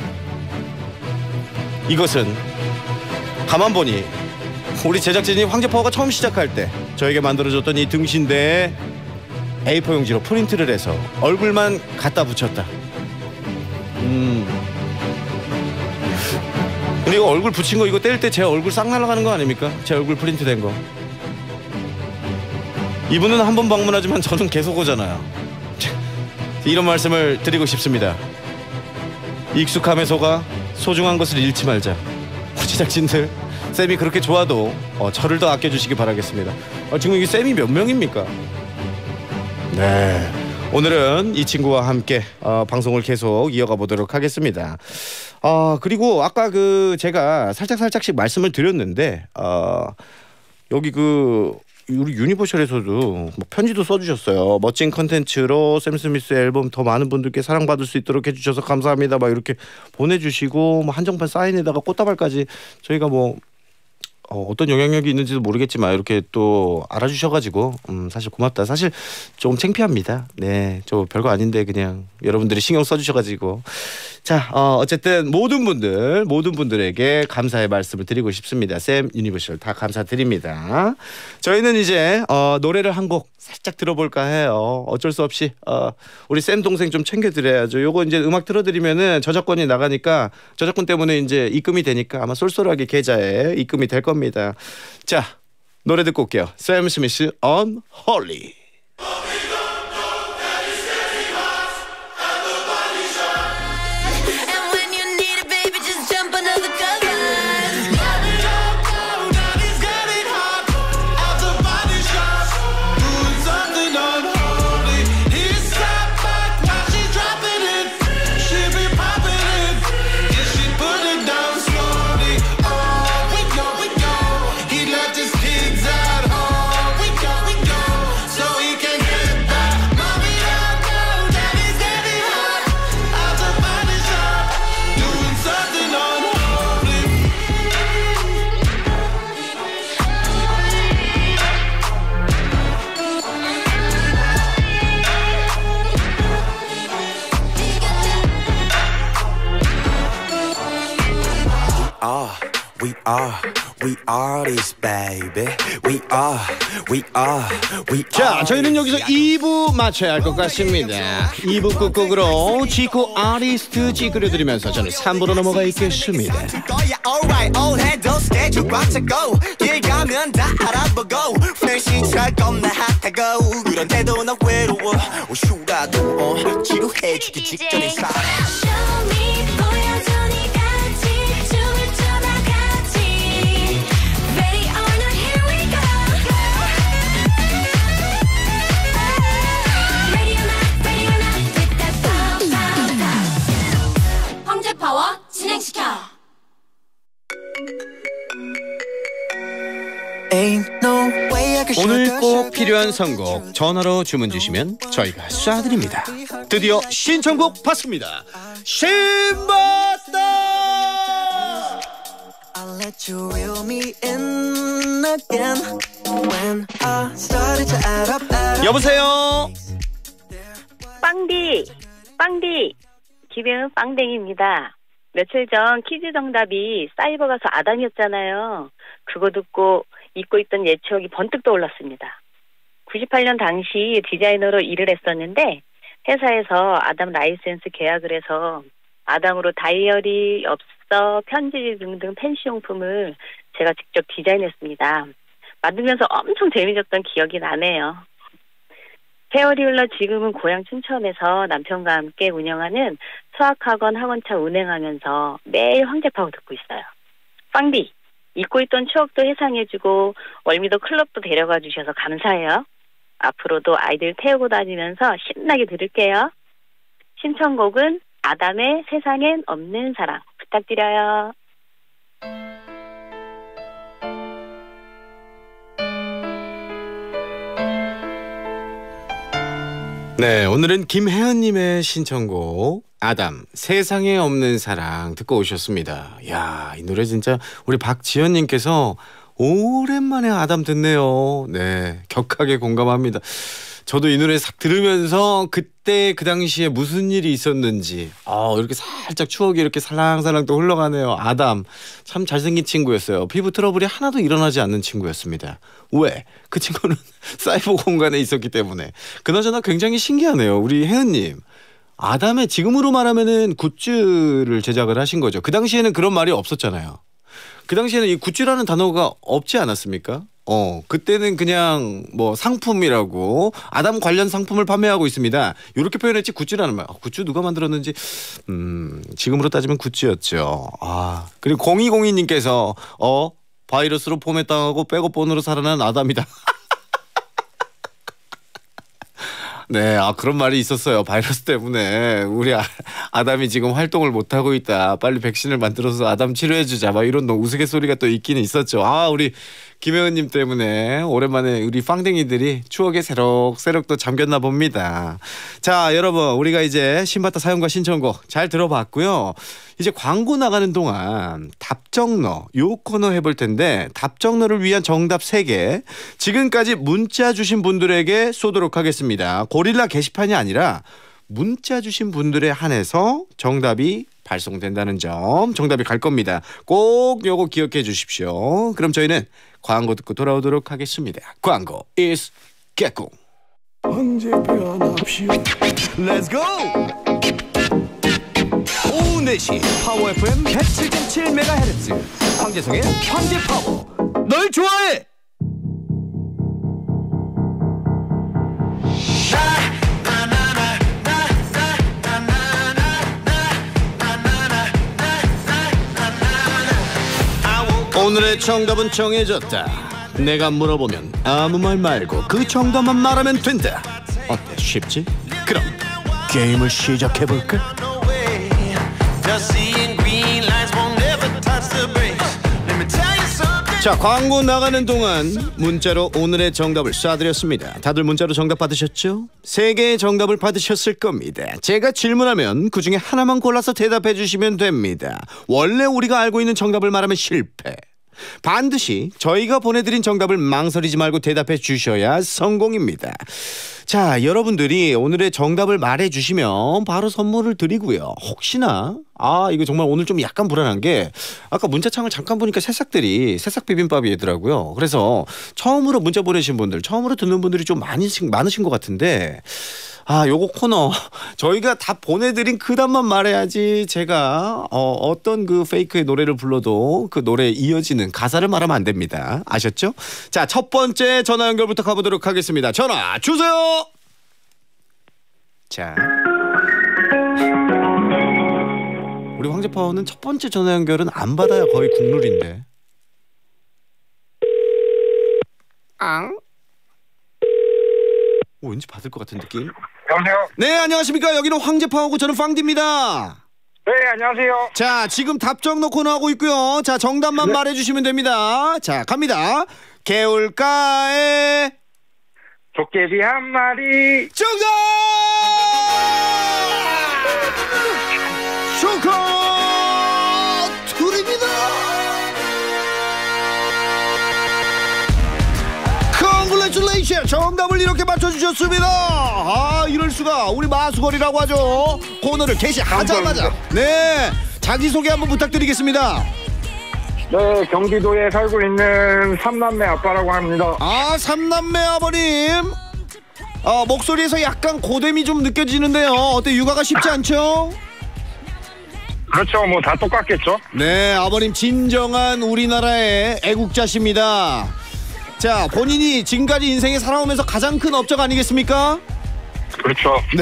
이것은 가만 보니 우리 제작진이 황제파워가 처음 시작할 때 저에게 만들어줬던 이 등신대에 에이포 용지로 프린트를 해서 얼굴만 갖다 붙였다. 음. 근데 이거 얼굴 붙인 거 이거 뗄 때 제 얼굴 싹 날아가는 거 아닙니까? 제 얼굴 프린트 된 거. 이분은 한 번 방문하지만 저는 계속 오잖아요. 이런 말씀을 드리고 싶습니다. 익숙함에 속아 소중한 것을 잃지 말자. 제작진들 쌤이 그렇게 좋아도 어, 저를 더 아껴주시기 바라겠습니다. 어, 지금 이게 쌤이 몇 명입니까? 네, 오늘은 이 친구와 함께 어, 방송을 계속 이어가 보도록 하겠습니다. 어, 그리고 아까 그 제가 살짝 살짝씩 말씀을 드렸는데 어, 여기 그 우리 유니버셜에서도 뭐 편지도 써주셨어요. 멋진 컨텐츠로 샘 스미스 앨범 더 많은 분들께 사랑받을 수 있도록 해주셔서 감사합니다. 막 이렇게 보내주시고 뭐 한정판 사인에다가 꽃다발까지 저희가 뭐 어, 어떤 영향력이 있는지도 모르겠지만 이렇게 또 알아주셔가지고 음, 사실 고맙다. 사실 좀 창피합니다. 네, 저 별거 아닌데 그냥 여러분들이 신경 써주셔가지고 자 어, 어쨌든 모든 분들 모든 분들에게 감사의 말씀을 드리고 싶습니다. 샘 유니버셜 다 감사드립니다. 저희는 이제 어, 노래를 한 곡 살짝 들어볼까 해요. 어쩔 수 없이 어, 우리 쌤 동생 좀 챙겨드려야죠. 요거 이제 음악 틀어드리면은 저작권이 나가니까 저작권 때문에 이제 입금이 되니까 아마 쏠쏠하게 계좌에 입금이 될 겁니다. 자, 노래 듣고 올게요. 샘 스미스 Unholy. We are, we are this baby. We are, we are, we are. 자, 저희는 여기서 이 부 마쳐야 할 것 같습니다. 이 부 끝곡으로 지코 아리스트 찌그려드리면서 저는 삼 부로 넘어가 있겠습니다. Alright, old head don't stay too 꽉 차고 길 가면 다 알아보고 플래시처럼 겁나 핫하고 그런데도 나 외로워 휴라도 어 지루해지기 직전인 사람. Show me 보여줘 네가 같이 춤을 춰 다 같이 Ready or not here we go Ready or not ready or not with that pow pow pow 황제 파워 진행시켜 오늘 꼭 필요한 선곡 전화로 주문 주시면 저희가 쏴드립니다. 드디어 신청곡 받습니다. 신받다. 여보세요. 빵디, 빵디, 김혜은 빵댕이입니다. 며칠 전 퀴즈 정답이 사이버 가수 아담이었잖아요. 그거 듣고 잊고 있던 옛 추억이 번뜩 떠올랐습니다. 구십팔 년 당시 디자이너로 일을 했었는데 회사에서 아담 라이센스 계약을 해서 아담으로 다이어리, 엽서, 편지 등등 펜시용품을 제가 직접 디자인했습니다. 만들면서 엄청 재미졌던 기억이 나네요. 세월이 흘러 지금은 고향 춘천에서 남편과 함께 운영하는 수학학원 학원차 운행하면서 매일 황제파고 듣고 있어요. 빵디, 잊고 있던 추억도 해상해주고 월미도 클럽도 데려가 주셔서 감사해요. 앞으로도 아이들 태우고 다니면서 신나게 들을게요. 신청곡은 아담의 세상엔 없는 사랑 부탁드려요. 네, 오늘은 김혜연님의 신청곡 아담 세상에 없는 사랑 듣고 오셨습니다. 야, 이 노래 진짜 우리 박지연님께서 오랜만에 아담 듣네요. 네, 격하게 공감합니다. 저도 이 노래 싹 들으면서 그때 그 당시에 무슨 일이 있었는지 아, 이렇게 살짝 추억이 이렇게 살랑살랑 또 흘러가네요. 아담 참 잘생긴 친구였어요. 피부 트러블이 하나도 일어나지 않는 친구였습니다. 왜? 그 친구는 사이버 공간에 있었기 때문에. 그나저나 굉장히 신기하네요. 우리 혜은님. 아담의 지금으로 말하면은 굿즈를 제작을 하신 거죠. 그 당시에는 그런 말이 없었잖아요. 그 당시에는 이 굿즈라는 단어가 없지 않았습니까? 어, 그때는 그냥 뭐 상품이라고 아담 관련 상품을 판매하고 있습니다. 이렇게 표현했지 굿즈라는 말. 어, 굿즈 누가 만들었는지 음, 지금으로 따지면 굿즈였죠. 아, 그리고 공이공이님께서 어, 바이러스로 포맷당하고 백업본으로 살아난 아담이다. 네, 아 그런 말이 있었어요. 바이러스 때문에 우리 아, 아담이 지금 활동을 못 하고 있다. 빨리 백신을 만들어서 아담 치료해 주자. 막 이런 우스갯소리가 또 있기는 있었죠. 아, 우리 김혜은님 때문에 오랜만에 우리 빵댕이들이 추억에 새록새록 또 잠겼나 봅니다. 자, 여러분 우리가 이제 신받다 사연과 신청곡 잘 들어봤고요. 이제 광고 나가는 동안 답정너 요 코너 해볼 텐데 답정너를 위한 정답 세 개 지금까지 문자 주신 분들에게 쏘도록 하겠습니다. 고릴라 게시판이 아니라 문자 주신 분들에 한해서 정답이 발송된다는 점, 정답이 갈 겁니다. 꼭 요거 기억해 주십시오. 그럼 저희는 광고 듣고 돌아오도록 하겠습니다. 광고 is 개꿍. 언제 변합시오. Let's go! 오후 네 시 파워 에프엠 백칠 점 칠 메가헤르츠 황재성의 황제 파워. 널 좋아해! 오늘의 정답은 정해졌다. 내가 물어보면 아무 말 말고 그 정답만 말하면 된다. 어때? 쉽지? 그럼 게임을 시작해볼까? 자, 광고 나가는 동안 문자로 오늘의 정답을 쏴드렸습니다. 다들 문자로 정답 받으셨죠? 세 개의 정답을 받으셨을 겁니다. 제가 질문하면 그중에 하나만 골라서 대답해 주시면 됩니다. 원래 우리가 알고 있는 정답을 말하면 실패. 반드시 저희가 보내드린 정답을 망설이지 말고 대답해 주셔야 성공입니다. 자, 여러분들이 오늘의 정답을 말해 주시면 바로 선물을 드리고요. 혹시나 아 이거 정말 오늘 좀 약간 불안한 게 아까 문자창을 잠깐 보니까 새싹들이 새싹 비빔밥이더라고요. 그래서 처음으로 문자 보내신 분들, 처음으로 듣는 분들이 좀 많으신, 많으신 것 같은데 아, 요거 코너 저희가 다 보내드린 그 답만 말해야지 제가 어, 어떤 그 페이크의 노래를 불러도 그 노래에 이어지는 가사를 말하면 안 됩니다. 아셨죠? 자, 첫 번째 전화 연결부터 가보도록 하겠습니다. 전화 주세요. 자, 우리 황제파워는 첫 번째 전화 연결은 안 받아야 거의 국룰인데. 앙? 오, 왠지 받을 것 같은 느낌. 여보세요? 네, 안녕하십니까. 여기는 황제파워고 저는 빵디입니다. 네, 안녕하세요. 자, 지금 답정 넣고 나오고 있고요. 자, 정답만 네. 말해주시면 됩니다. 자, 갑니다. 개울가에 도깨비 한 마리. 정답! 축하드립니다. Congratulations! 정답을 이렇게 맞춰주셨습니다. 아, 이럴 수가. 우리 마수거리라고 하죠. 코너를 개시하자마자. 네, 자기소개 한번 부탁드리겠습니다. 네, 경기도에 살고 있는 삼남매 아빠라고 합니다. 아, 삼남매 아버님. 어, 목소리에서 약간 고됨이 좀 느껴지는데요. 어때, 육아가 쉽지 않죠? 그렇죠, 뭐 다 똑같겠죠. 네, 아버님 진정한 우리나라의 애국자십니다. 자, 본인이 지금까지 인생에 살아오면서 가장 큰 업적 아니겠습니까? 그렇죠. 네.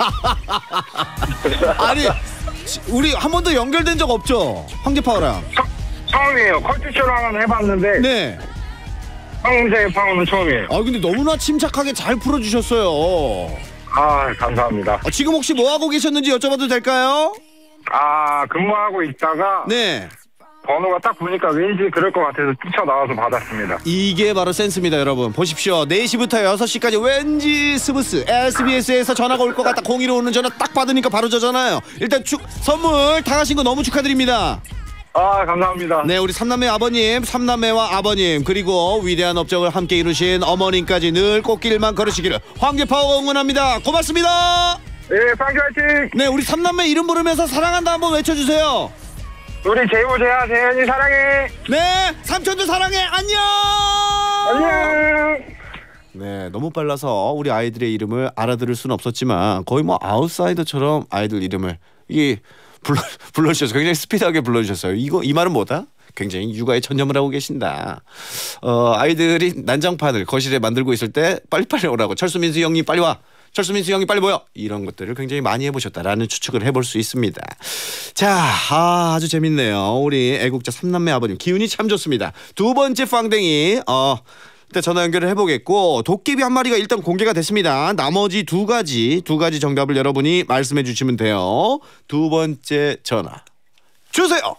아니, 우리 한 번도 연결된 적 없죠? 황제파워랑. 처음이에요. 컬투쇼를 하나 해봤는데 네. 황제 파워는 처음이에요. 아, 근데 너무나 침착하게 잘 풀어주셨어요. 아, 감사합니다. 어, 지금 혹시 뭐 하고 계셨는지 여쭤봐도 될까요? 아, 근무하고 있다가 네. 번호가 딱 보니까 왠지 그럴 것 같아서 뛰쳐나와서 받았습니다. 이게 바로 센스입니다, 여러분. 보십시오. 네 시부터 여섯 시까지 왠지 스무스 에스비에스에서 전화가 올 것 같다. 공이로 오는 전화 딱 받으니까 바로 저잖아요. 일단 축 선물 당하신 거 너무 축하드립니다. 아, 감사합니다. 네, 우리 삼남매 아버님, 삼남매와 아버님, 그리고 위대한 업적을 함께 이루신 어머님까지 늘 꽃길만 걸으시기를 황제파워가 응원합니다. 고맙습니다. 네, 빵기 화이팅! 네, 우리 삼남매 이름 부르면서 사랑한다 한번 외쳐주세요. 우리 재호, 재하, 재현이 사랑해. 네, 삼촌도 사랑해. 안녕. 안녕. 네, 너무 빨라서 우리 아이들의 이름을 알아들을 수는 없었지만 거의 뭐 아웃사이더처럼 아이들 이름을 이게 불러 불러주셔서 굉장히 스피드하게 불러주셨어요. 이거 이 말은 뭐다? 굉장히 육아에 전념을 하고 계신다. 어, 아이들이 난장판을 거실에 만들고 있을 때 빨리빨리 오라고. 철수민수 형님 빨리 와. 철수민수 형이 빨리 모여. 이런 것들을 굉장히 많이 해보셨다라는 추측을 해볼 수 있습니다. 자, 아, 아주 재밌네요. 우리 애국자 삼남매 아버님 기운이 참 좋습니다. 두 번째 빵댕이 어, 일단 전화 연결을 해보겠고 도깨비 한 마리가 일단 공개가 됐습니다. 나머지 두 가지 두 가지 정답을 여러분이 말씀해 주시면 돼요. 두 번째 전화 주세요.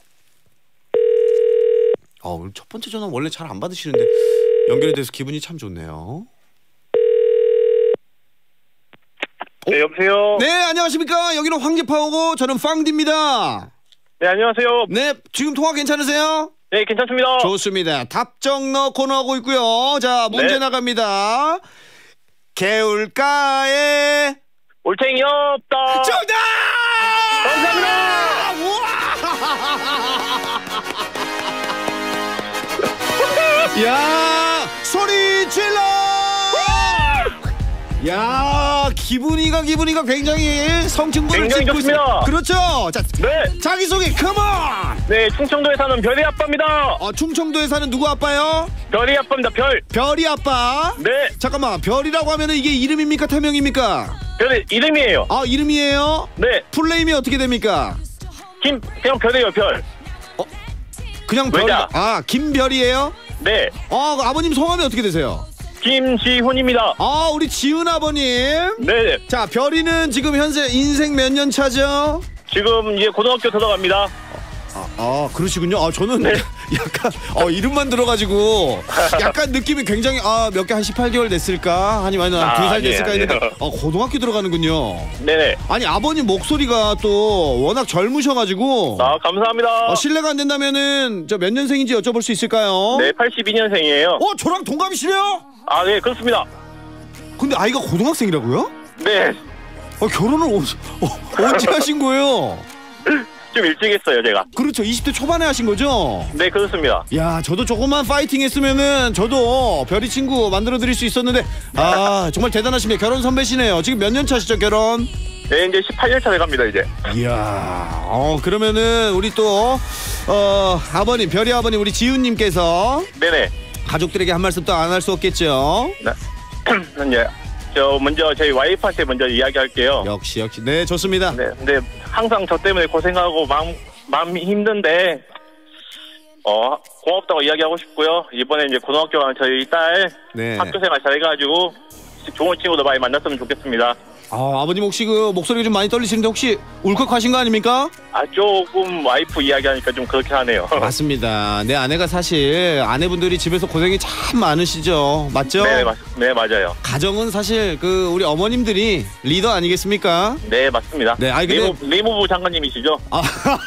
어, 첫 번째 전화 원래 잘 안 받으시는데 연결이 돼서 기분이 참 좋네요. 네, 여보세요? 네, 안녕하십니까. 여기는 황제파워고 저는 빵디입니다. 네, 안녕하세요. 네, 지금 통화 괜찮으세요? 네, 괜찮습니다. 좋습니다. 답정 넣 코너하고 있고요. 자, 문제 네. 나갑니다. 개울가에 올챙이 없다. 정답! 감사합니다. 우와! 야, 소리 질러! 야 기분이가 기분이가 굉장히 성층분을 굉장히 찍고 좋습니다. 있어요. 그렇죠. 자 네. 자기소개 컴온. 네, 충청도에 사는 별이 아빠입니다. 어, 충청도에 사는 누구 아빠요? 별이 아빠입니다. 별. 별이 아빠. 네. 잠깐만 별이라고 하면은 이게 이름입니까 태명입니까? 별의 이름이에요. 아 이름이에요? 네. 풀네임이 어떻게 됩니까? 김 그냥 별이에요. 별. 그냥 별. 외자. 아 김별이에요? 네. 어 아버님 성함이 어떻게 되세요? 김지훈입니다. 아 우리 지훈 아버님. 네. 자 별이는 지금 현재 인생 몇 년 차죠? 지금 이제 고등학교 들어갑니다. 아, 아 그러시군요. 아 저는 네. 약간 어 이름만 들어가지고 약간 느낌이 굉장히 아 몇 개 한 십팔 개월 됐을까 아니면 한 아, 두 살 아니에요, 됐을까 했는데 아니에요. 아 고등학교 들어가는군요. 네네. 아니 아버님 목소리가 또 워낙 젊으셔가지고 아, 감사합니다. 어, 실례가 안 된다면은 저 몇 년생인지 여쭤볼 수 있을까요? 네, 팔십이 년생이에요. 어 저랑 동갑이시네요? 아, 네, 그렇습니다. 근데 아이가 고등학생이라고요? 네. 어, 결혼을 어, 어, 언제 하신 거예요? 좀 일찍 했어요, 제가. 그렇죠. 이십 대 초반에 하신 거죠? 네, 그렇습니다. 야, 저도 조금만 파이팅 했으면은 저도 별이 친구 만들어 드릴 수 있었는데 아, 정말 대단하십니다. 결혼 선배시네요. 지금 몇 년 차시죠, 결혼? 네, 이제 십팔 년 차 돼갑니다, 이제. 이야, 어, 그러면은 우리 또 어, 아버님, 별이 아버님 우리 지훈님께서 네네. 가족들에게 한 말씀 또 안 할 수 없겠죠? 네. 이제 저 먼저 저희 와이프한테 먼저 이야기할게요. 역시 역시 네 좋습니다. 네, 근데 항상 저 때문에 고생하고 마음 마음이 힘든데 어 고맙다고 이야기하고 싶고요. 이번에 이제 고등학교 가는 저희 딸 네. 학교생활 잘해가지고 좋은 친구도 많이 만났으면 좋겠습니다. 아, 아버님 혹시 그 목소리가 좀 많이 떨리시는데 혹시 울컥하신 거 아닙니까? 아 조금 와이프 이야기하니까 좀 그렇게 하네요. 맞습니다. 내 아내가 사실 아내분들이 집에서 고생이 참 많으시죠. 맞죠? 네, 맞, 네 맞아요. 가정은 사실 그 우리 어머님들이 리더 아니겠습니까? 네 맞습니다. 네, 아니, 근데- 내무, 내무부 장관님이시죠? 아,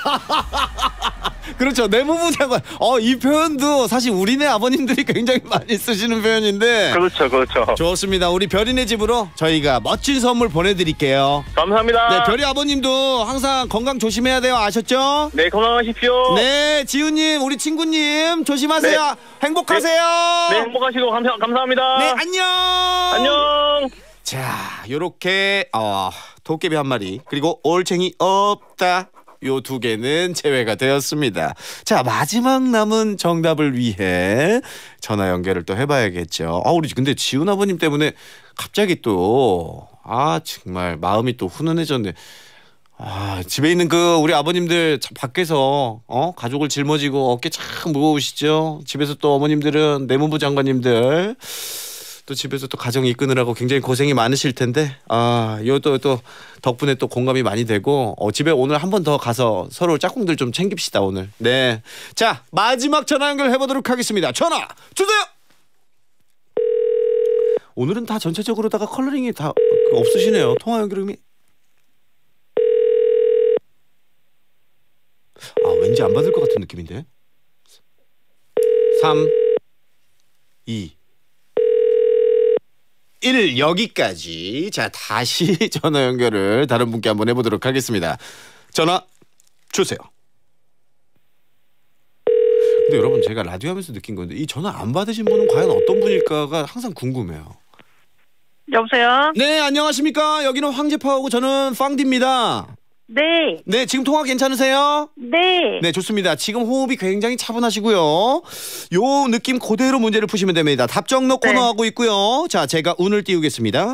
그렇죠. 내무부 장관. 어, 이 표현도 사실 우리네 아버님들이 굉장히 많이 쓰시는 표현인데. 그렇죠, 그렇죠. 좋습니다. 우리 별이네 집으로 저희가 멋진 선물 보내드릴게요. 감사합니다. 네, 별이 아버님도 항상 건강 조심해야 돼요. 아셨죠? 네, 건강하십시오. 네, 지훈님, 우리 친구님 조심하세요. 네. 행복하세요. 네, 행복하시고 감사, 감사합니다. 네, 안녕. 안녕. 자, 요렇게 어, 도깨비 한 마리 그리고 올챙이 없다. 요 두 개는 제외가 되었습니다. 자, 마지막 남은 정답을 위해 전화 연결을 또 해봐야겠죠. 아, 우리 근데 지훈 아버님 때문에 갑자기 또 아 정말 마음이 또 훈훈해졌네. 아, 집에 있는 그 우리 아버님들 참 밖에서 어 가족을 짊어지고 어깨 참 무거우시죠. 집에서 또 어머님들은 내무부 장관님들 또 집에서 또 가정 이끄느라고 굉장히 고생이 많으실 텐데 아, 요또 또 덕분에 또 공감이 많이 되고 어, 집에 오늘 한 번 더 가서 서로 짝꿍들 좀 챙깁시다 오늘. 네, 자 마지막 전화 연결 해보도록 하겠습니다. 전화 주세요. 오늘은 다 전체적으로다가 컬러링이 다 없으시네요. 통화 연결음이. 아, 왠지 안 받을 것 같은 느낌인데. 삼, 이, 일 여기까지. 자, 다시 전화 연결을 다른 분께 한번 해보도록 하겠습니다. 전화 주세요. 근데 여러분 제가 라디오 하면서 느낀 건데 이 전화 안 받으신 분은 과연 어떤 분일까가 항상 궁금해요. 여보세요? 네, 안녕하십니까. 여기는 황제파하고 저는 빵디입니다. 네, 네, 지금 통화 괜찮으세요? 네. 네, 좋습니다. 지금 호흡이 굉장히 차분하시고요. 요 느낌 그대로 문제를 푸시면 됩니다. 답정 넣고 네. 나가고 있고요. 자, 제가 운을 띄우겠습니다.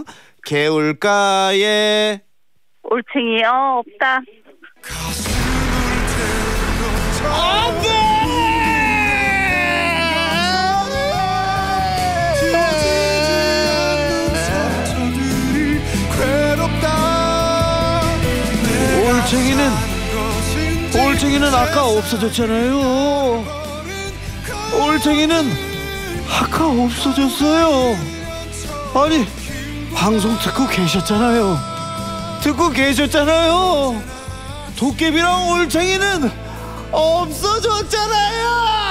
개울가에 올챙이 어, 없다. 올챙이는 올챙이는 아까 없어졌잖아요. 올챙이는 아까 없어졌어요. 아니 방송 듣고 계셨잖아요. 듣고 계셨잖아요. 도깨비랑 올챙이는 없어졌잖아요.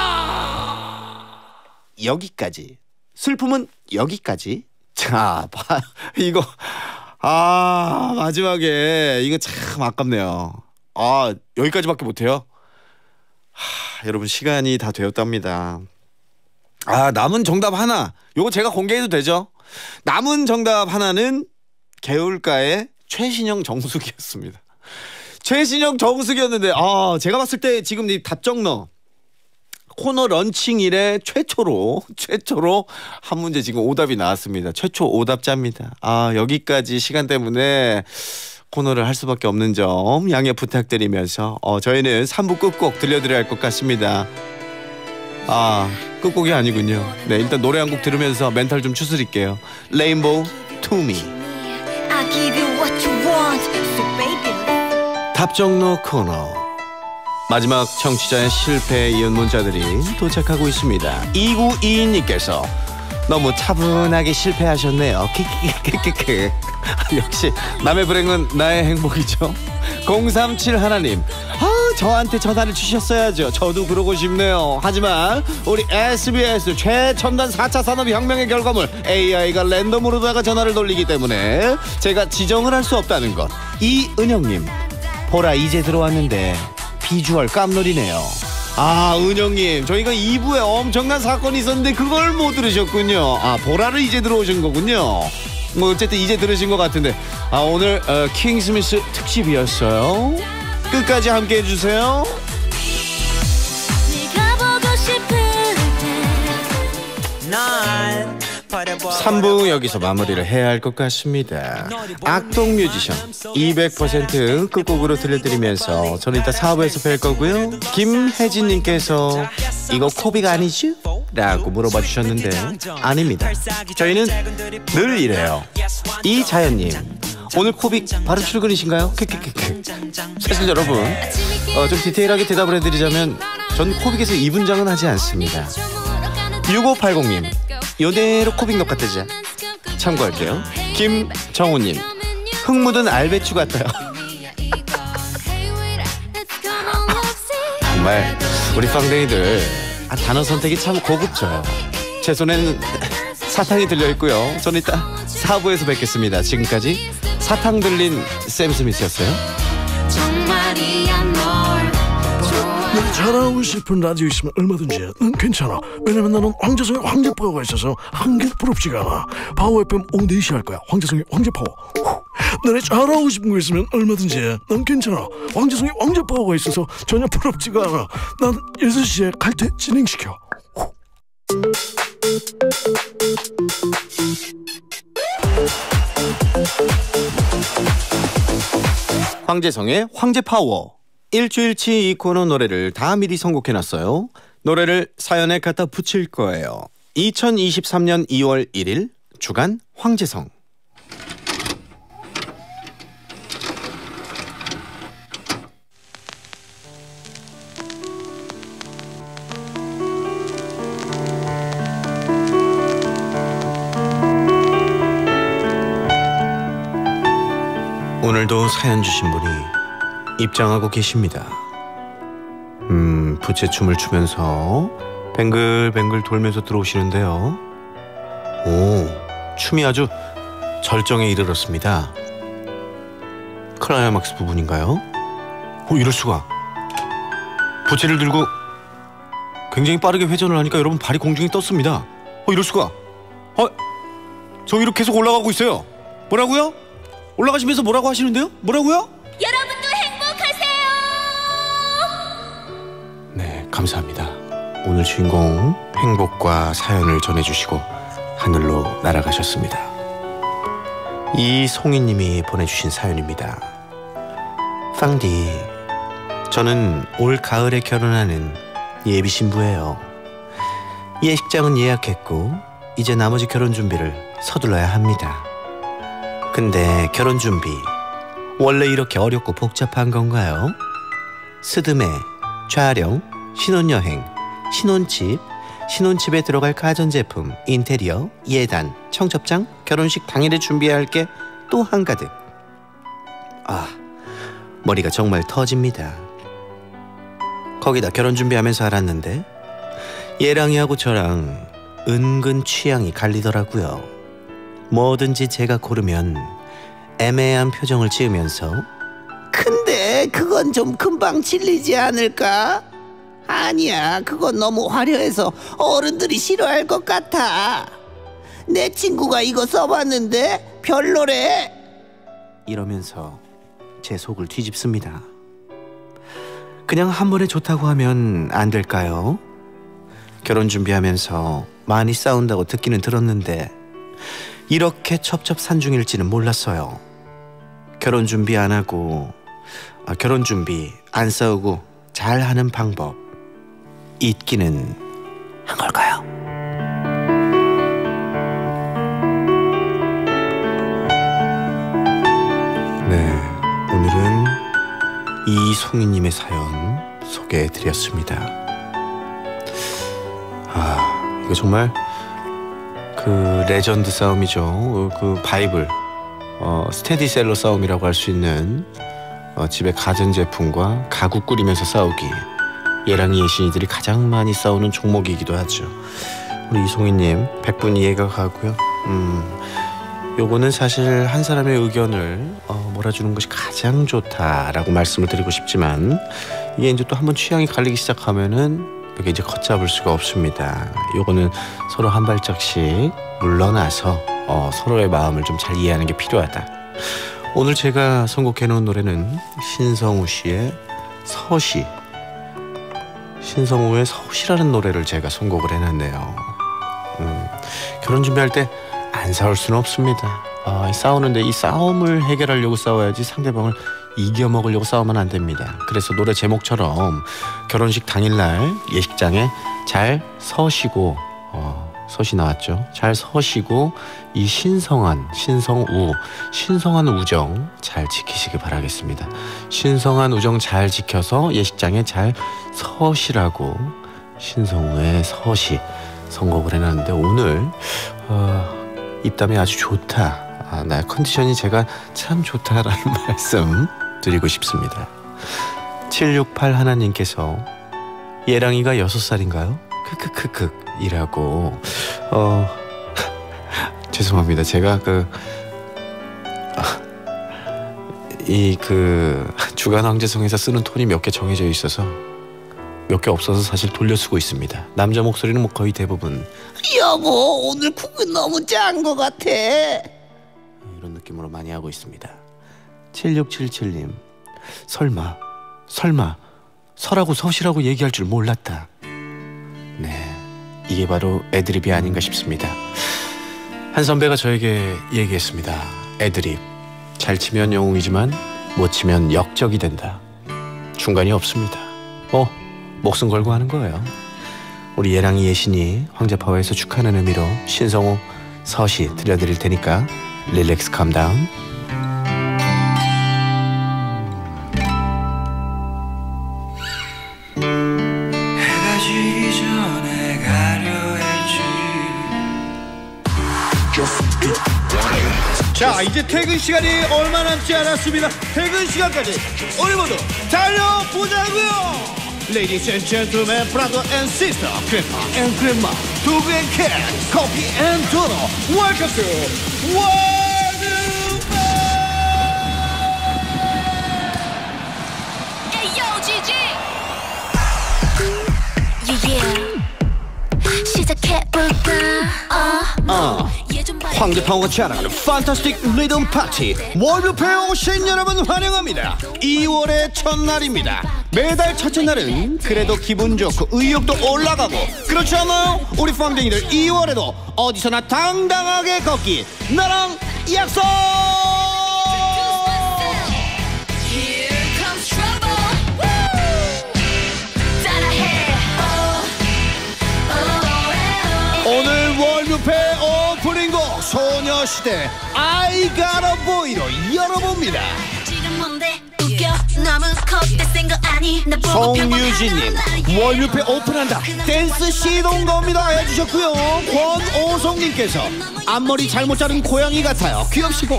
여기까지. 슬픔은 여기까지. 자, 봐, 이거 아 마지막에 이거 참 아깝네요. 아 여기까지밖에 못해요. 하, 여러분 시간이 다 되었답니다. 아, 남은 정답 하나. 요거 제가 공개해도 되죠? 남은 정답 하나는 개울가의 최신형 정수기였습니다. 최신형 정수기였는데 아, 제가 봤을 때 지금 이 답정너 코너 런칭 이래 최초로 최초로 한 문제 지금 오답이 나왔습니다. 최초 오답자입니다. 아, 여기까지 시간 때문에 코너를 할 수밖에 없는 점 양해 부탁드리면서 어, 저희는 삼 부 끝곡 들려드려야 할 것 같습니다. 아, 끝곡이 아니군요. 네, 일단 노래 한 곡 들으면서 멘탈 좀 추스릴게요. 레인보우 투미. I give you what you want, so baby. 답정너 코너 마지막 청취자의 실패에 이은 문자들이 도착하고 있습니다. 이구이이님께서 너무 차분하게 실패하셨네요. 키키키키키. 역시 남의 불행은 나의 행복이죠. 공삼칠 하나님, 아, 저한테 전화를 주셨어야죠. 저도 그러고 싶네요. 하지만 우리 에스비에스 최첨단 사 차 산업혁명의 결과물 에이아이가 랜덤으로다가 전화를 돌리기 때문에 제가 지정을 할 수 없다는 것. 이은영님, 보라 이제 들어왔는데 비주얼 깜놀이네요. 아, 은영님, 저희가 이 부에 엄청난 사건이 있었는데 그걸 못 들으셨군요. 아, 보라를 이제 들어오신 거군요. 뭐 어쨌든 이제 들으신 것 같은데 아, 오늘 어, 킹스미스 특집이었어요. 끝까지 함께 해주세요. 네가 보고 싶을 삼 부 여기서 마무리를 해야 할 것 같습니다. 악동 뮤지션 이백 퍼센트 끝곡으로 들려드리면서 저는 이따 사 부에서 뵐 거고요. 김혜진님께서 이거 코비가 아니지? 라고 물어봐 주셨는데 아닙니다. 저희는 늘 이래요. 이자연님, 오늘 코빅 바로 출근이신가요? 사실 여러분 어, 좀 디테일하게 대답을 해드리자면 전 코빅에서 이 분장은 하지 않습니다. 육오팔공님, 요대로 코빅 녹 같으죠? 참고할게요. 김정우님, 흙 묻은 알배추 같아요. 정말 우리 빵댕이들 아, 단어 선택이 참 고급져요. 제 손에는 사탕이 들려있고요. 저는 이따 사 부에서 뵙겠습니다. 지금까지 사탕 들린 샘 스미스였어요. 정말이야 널 널 잘하고 싶은 라디오 있으면 얼마든지 난 괜찮아. 왜냐면 나는 황재성의 황제파워가 있어서 한 개도 부럽지가 않아. 파워 에프엠 오후 네 시 할 거야. 황재성의 황제파워. 너네 잘하고 싶은 거 있으면 얼마든지 난 괜찮아. 황재성의 황제파워가 있어서 전혀 부럽지가 않아. 난 여섯 시에 칼퇴 진행시켜. 황재성의 황제파워. 일주일치 이 코너 노래를 다 미리 선곡해놨어요. 노래를 사연에 갖다 붙일 거예요. 이천이십삼년 이월 일일 주간 황재성. 오늘도 사연 주신 분이 입장하고 계십니다. 음, 부채춤을 추면서 뱅글뱅글 돌면서 들어오시는데요. 오, 춤이 아주 절정에 이르렀습니다. 클라이막스 부분인가요? 오, 이럴 수가. 부채를 들고 굉장히 빠르게 회전을 하니까 여러분 발이 공중에 떴습니다. 어, 이럴 수가. 어, 저기로 계속 올라가고 있어요. 뭐라고요? 올라가시면서 뭐라고 하시는데요? 뭐라고요? 여러분도 행복하세요. 네, 감사합니다. 오늘 주인공 행복과 사연을 전해주시고 하늘로 날아가셨습니다. 이송희님이 보내주신 사연입니다. 빵디, 저는 올 가을에 결혼하는 예비 신부예요. 예식장은 예약했고 이제 나머지 결혼 준비를 서둘러야 합니다. 근데 결혼 준비 원래 이렇게 어렵고 복잡한 건가요? 스드메, 촬영, 신혼여행, 신혼집, 신혼집에 들어갈 가전제품, 인테리어, 예단, 청첩장, 결혼식 당일에 준비해야 할 게 또 한가득. 아, 머리가 정말 터집니다. 거기다 결혼 준비하면서 알았는데 예랑이하고 저랑 은근 취향이 갈리더라고요. 뭐든지 제가 고르면 애매한 표정을 지으면서 근데 그건 좀 금방 질리지 않을까? 아니야, 그건 너무 화려해서 어른들이 싫어할 것 같아. 내 친구가 이거 써봤는데 별로래. 이러면서 제 속을 뒤집습니다. 그냥 한 번에 좋다고 하면 안 될까요? 결혼 준비하면서 많이 싸운다고 듣기는 들었는데 이렇게 첩첩산중일지는 몰랐어요. 결혼 준비 안 하고 아, 결혼 준비 안 싸우고 잘하는 방법 있기는 한 걸까요? 네, 오늘은 이송이님의 사연 소개해드렸습니다. 아, 이거 정말 그 레전드 싸움이죠. 그 바이블 어, 스테디셀러 싸움이라고 할 수 있는 어, 집에 가전제품과 가구 꾸리면서 싸우기, 예랑이 예신이들이 가장 많이 싸우는 종목이기도 하죠. 우리 이송이님 백 분 이해가 가고요. 음, 요거는 사실 한 사람의 의견을 어, 몰아주는 것이 가장 좋다라고 말씀을 드리고 싶지만 이게 이제 또 한번 취향이 갈리기 시작하면은 이게 이제 걷잡을 수가 없습니다. 요거는 서로 한 발짝씩 물러나서 어, 서로의 마음을 좀 잘 이해하는 게 필요하다. 오늘 제가 선곡해 놓은 노래는 신성우 씨의 서시. 신성우의 서시라는 노래를 제가 선곡을 해놨네요. 음, 결혼 준비할 때 안 싸울 수는 없습니다. 아, 싸우는데 이 싸움을 해결하려고 싸워야지 상대방을 이겨먹으려고 싸우면 안 됩니다. 그래서 노래 제목처럼 결혼식 당일날 예식장에 잘 서시고, 어, 서시 나왔죠. 잘 서시고 이 신성한, 신성우, 신성한 우정 잘 지키시길 바라겠습니다. 신성한 우정 잘 지켜서 예식장에 잘 서시라고 신성우의 서시 선곡을 해놨는데 오늘 어, 입담이 아주 좋다. 아, 나의 컨디션이 제가 참 좋다라는 말씀 드리고 싶습니다. 칠육팔 하나님께서 예랑이가 여섯 살인가요? 크크크크 이라고 어 죄송합니다. 제가 그 이 그 주간 황제성에서 쓰는 톤이 몇 개 정해져 있어서 몇 개 없어서 사실 돌려 쓰고 있습니다. 남자 목소리는 뭐 거의 대부분 여보, 오늘 쿡은 너무 짠 것 같아. 이런 느낌으로 많이 하고 있습니다. 칠육칠칠님 설마 설마 서라고 서시라고 얘기할 줄 몰랐다. 네, 이게 바로 애드립이 아닌가 싶습니다. 한 선배가 저에게 얘기했습니다. 애드립 잘 치면 영웅이지만 못 치면 역적이 된다. 중간이 없습니다. 어, 목숨 걸고 하는 거예요. 우리 예랑이 예신이 황제파워에서 축하하는 의미로 신성우 서시 들려드릴 테니까 릴렉스 캄다운. 해가 지기 전에 가려 했지. 자, 이제 퇴근 시간이 얼마 남지 않았습니다. 퇴근 시간까지 우리 모두 달려보자고요. Ladies and gentlemen, brother and sister, grandpa and grandma, dog and cat, coffee and dono, welcome to World Hey yo, 지지. Yeah, yeah. 시작해볼까? 어. 어. 황제파워가 자랑하는 판타스틱 리듬 파티 월드페어 오신 여러분 환영합니다. 이월의 첫날입니다. 매달 첫째 날은 그래도 기분 좋고 의욕도 올라가고 그렇지 않나요? 우리 팡댕이들 이월에도 어디서나 당당하게 걷기 나랑 약속! 오늘 월드페 오프닝곡 소녀시대 I Got a Boy로 열어봅니다. 송유진님 월드페 오픈한다 댄스 시동 겁니다 해주셨고요. 권오송님께서 앞머리 잘못 자른 고양이 같아요 귀엽시고.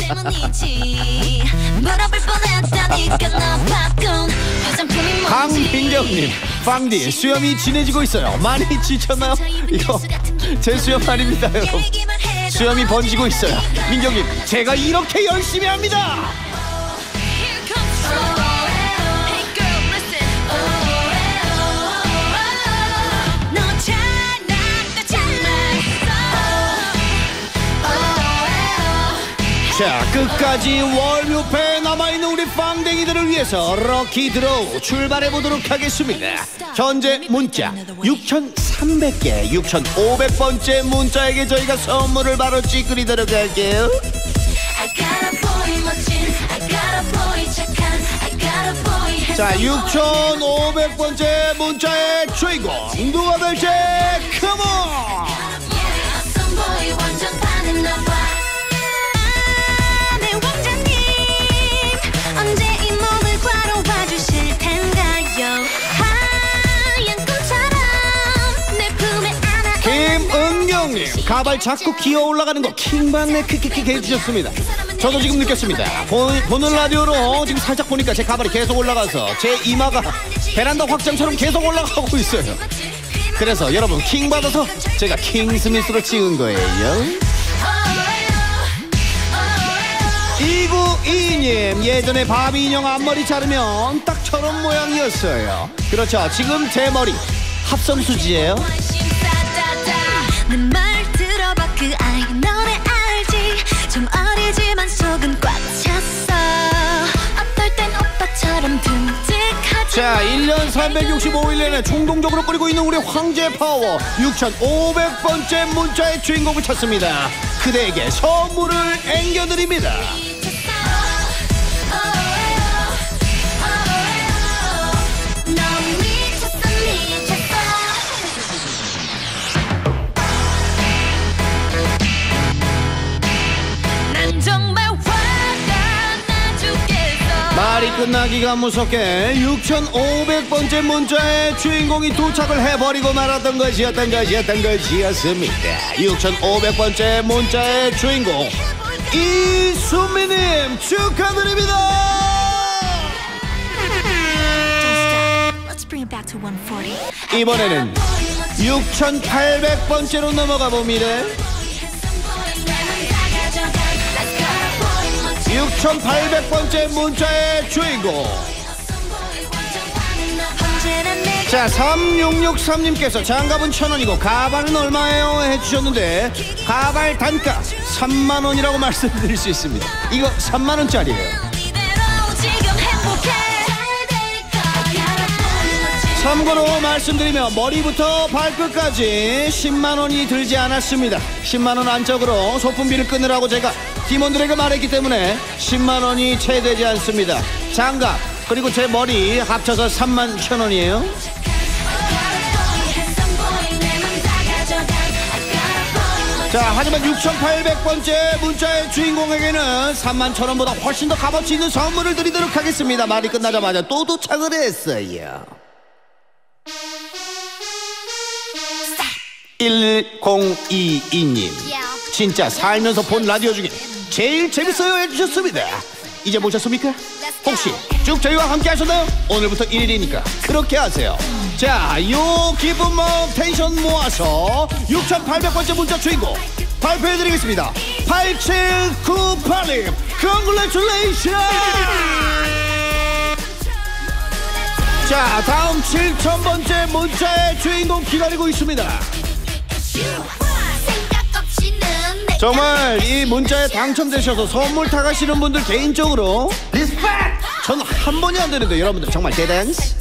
강민경님 빵디 수염이 진해지고 있어요. 많이 지쳤나요? 이거 제 수염 아닙니다 여러분. 수염이 번지고 있어요. 민경님 제가 이렇게 열심히 합니다. 자, 끝까지 월묘패에 남아있는 우리 빵댕이들을 위해서 럭키 드로우 출발해보도록 하겠습니다. 현재 문자 육천삼백 개, 육천오백 번째 문자에게 저희가 선물을 바로 찌끄리도록 할게요. 자, 육천오백 번째 문자의 주인공 누가 될지 컴온! 김은경님, 가발 자꾸 기어 올라가는 거 킹받네 크크크 해주셨습니다. 저도 지금 느꼈습니다. 보, 보는 라디오로 지금 살짝 보니까 제 가발이 계속 올라가서 제 이마가 베란다 확장처럼 계속 올라가고 있어요. 그래서 여러분 킹 받아서 제가 킹스미스로 찍은 거예요. 이구이이 님, 예전에 바비 인형 앞머리 자르면 딱 저런 모양이었어요. 그렇죠, 지금 제 머리 합성수지예요. 내 말 들어봐, 그 아이 너네 알지? 좀 어리지만 속은 꽉 찼어. 어떨 땐 오빠처럼 듬직하지. 자, 일 년 삼백육십오 일 내내 충동적으로 끓이고 있는 우리 황제 파워 육천오백 번째 문자의 주인공을 찾습니다. 그대에게 선물을 앵겨드립니다. 말이 끝나기가 무섭게 육천오백 번째 문자의 주인공이 도착을 해버리고 말았던 것이었던 것이었던 것이었습니다. 육천오백 번째 문자의 주인공 이수미님 축하드립니다. 이번에는 육천팔백 번째로 넘어가 봅니다. 육천팔백 번째 문자의 주인공. 자, 삼육육삼 님께서 장갑은 천 원이고 가발은 얼마예요? 해주셨는데 가발 단가 삼만 원이라고 말씀드릴 수 있습니다. 이거 삼만 원짜리예요. 참고로 말씀드리면 머리부터 발끝까지 십만 원이 들지 않았습니다. 십만 원 안쪽으로 소품비를 끊으라고 제가 팀원들에게 말했기 때문에 십만 원이 채 되지 않습니다. 장갑 그리고 제 머리 합쳐서 삼만 천 원이에요. 자, 하지만 육천팔백 번째 문자의 주인공에게는 삼만 천 원보다 훨씬 더 값어치 있는 선물을 드리도록 하겠습니다. 말이 끝나자마자 또 도착을 했어요. 일공이이 님, 진짜 살면서 본 라디오 중에 제일 재밌어요 해주셨습니다. 이제 보셨습니까? 혹시 쭉 저희와 함께 하셨나요? 오늘부터 일 일이니까 그렇게 하세요. 자, 요 기분 마음 텐션 모아서 육천팔백 번째 문자 주인공 발표해드리겠습니다. 팔칠구팔 님 Congratulations. 자, 다음 칠천 번째 문자의 주인공 기다리고 있습니다. 정말 이 문자에 당첨되셔서 선물 타가시는 분들 개인적으로 리스펙! 전 한 번이 안 되는데 여러분들 정말 대단스.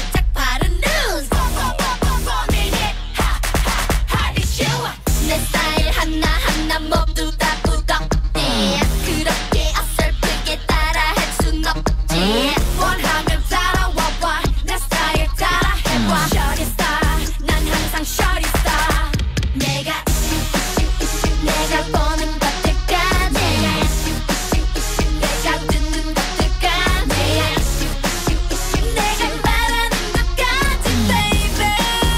내 스타일 하나하나 모두 다 꾸덕해. 그렇게 어설프게 따라할 순 없지. 원하면 따라와봐. 내 스타일 따라해봐. Shorty star, 난 항상 shorty star. 내가 이슈 이슈 이슈 내가 보는 것들까. 내가 이슈 이슈 이슈 내가 듣는 것들까. 내가 이슈 이슈 이슈 내가 말하는 것까지 baby.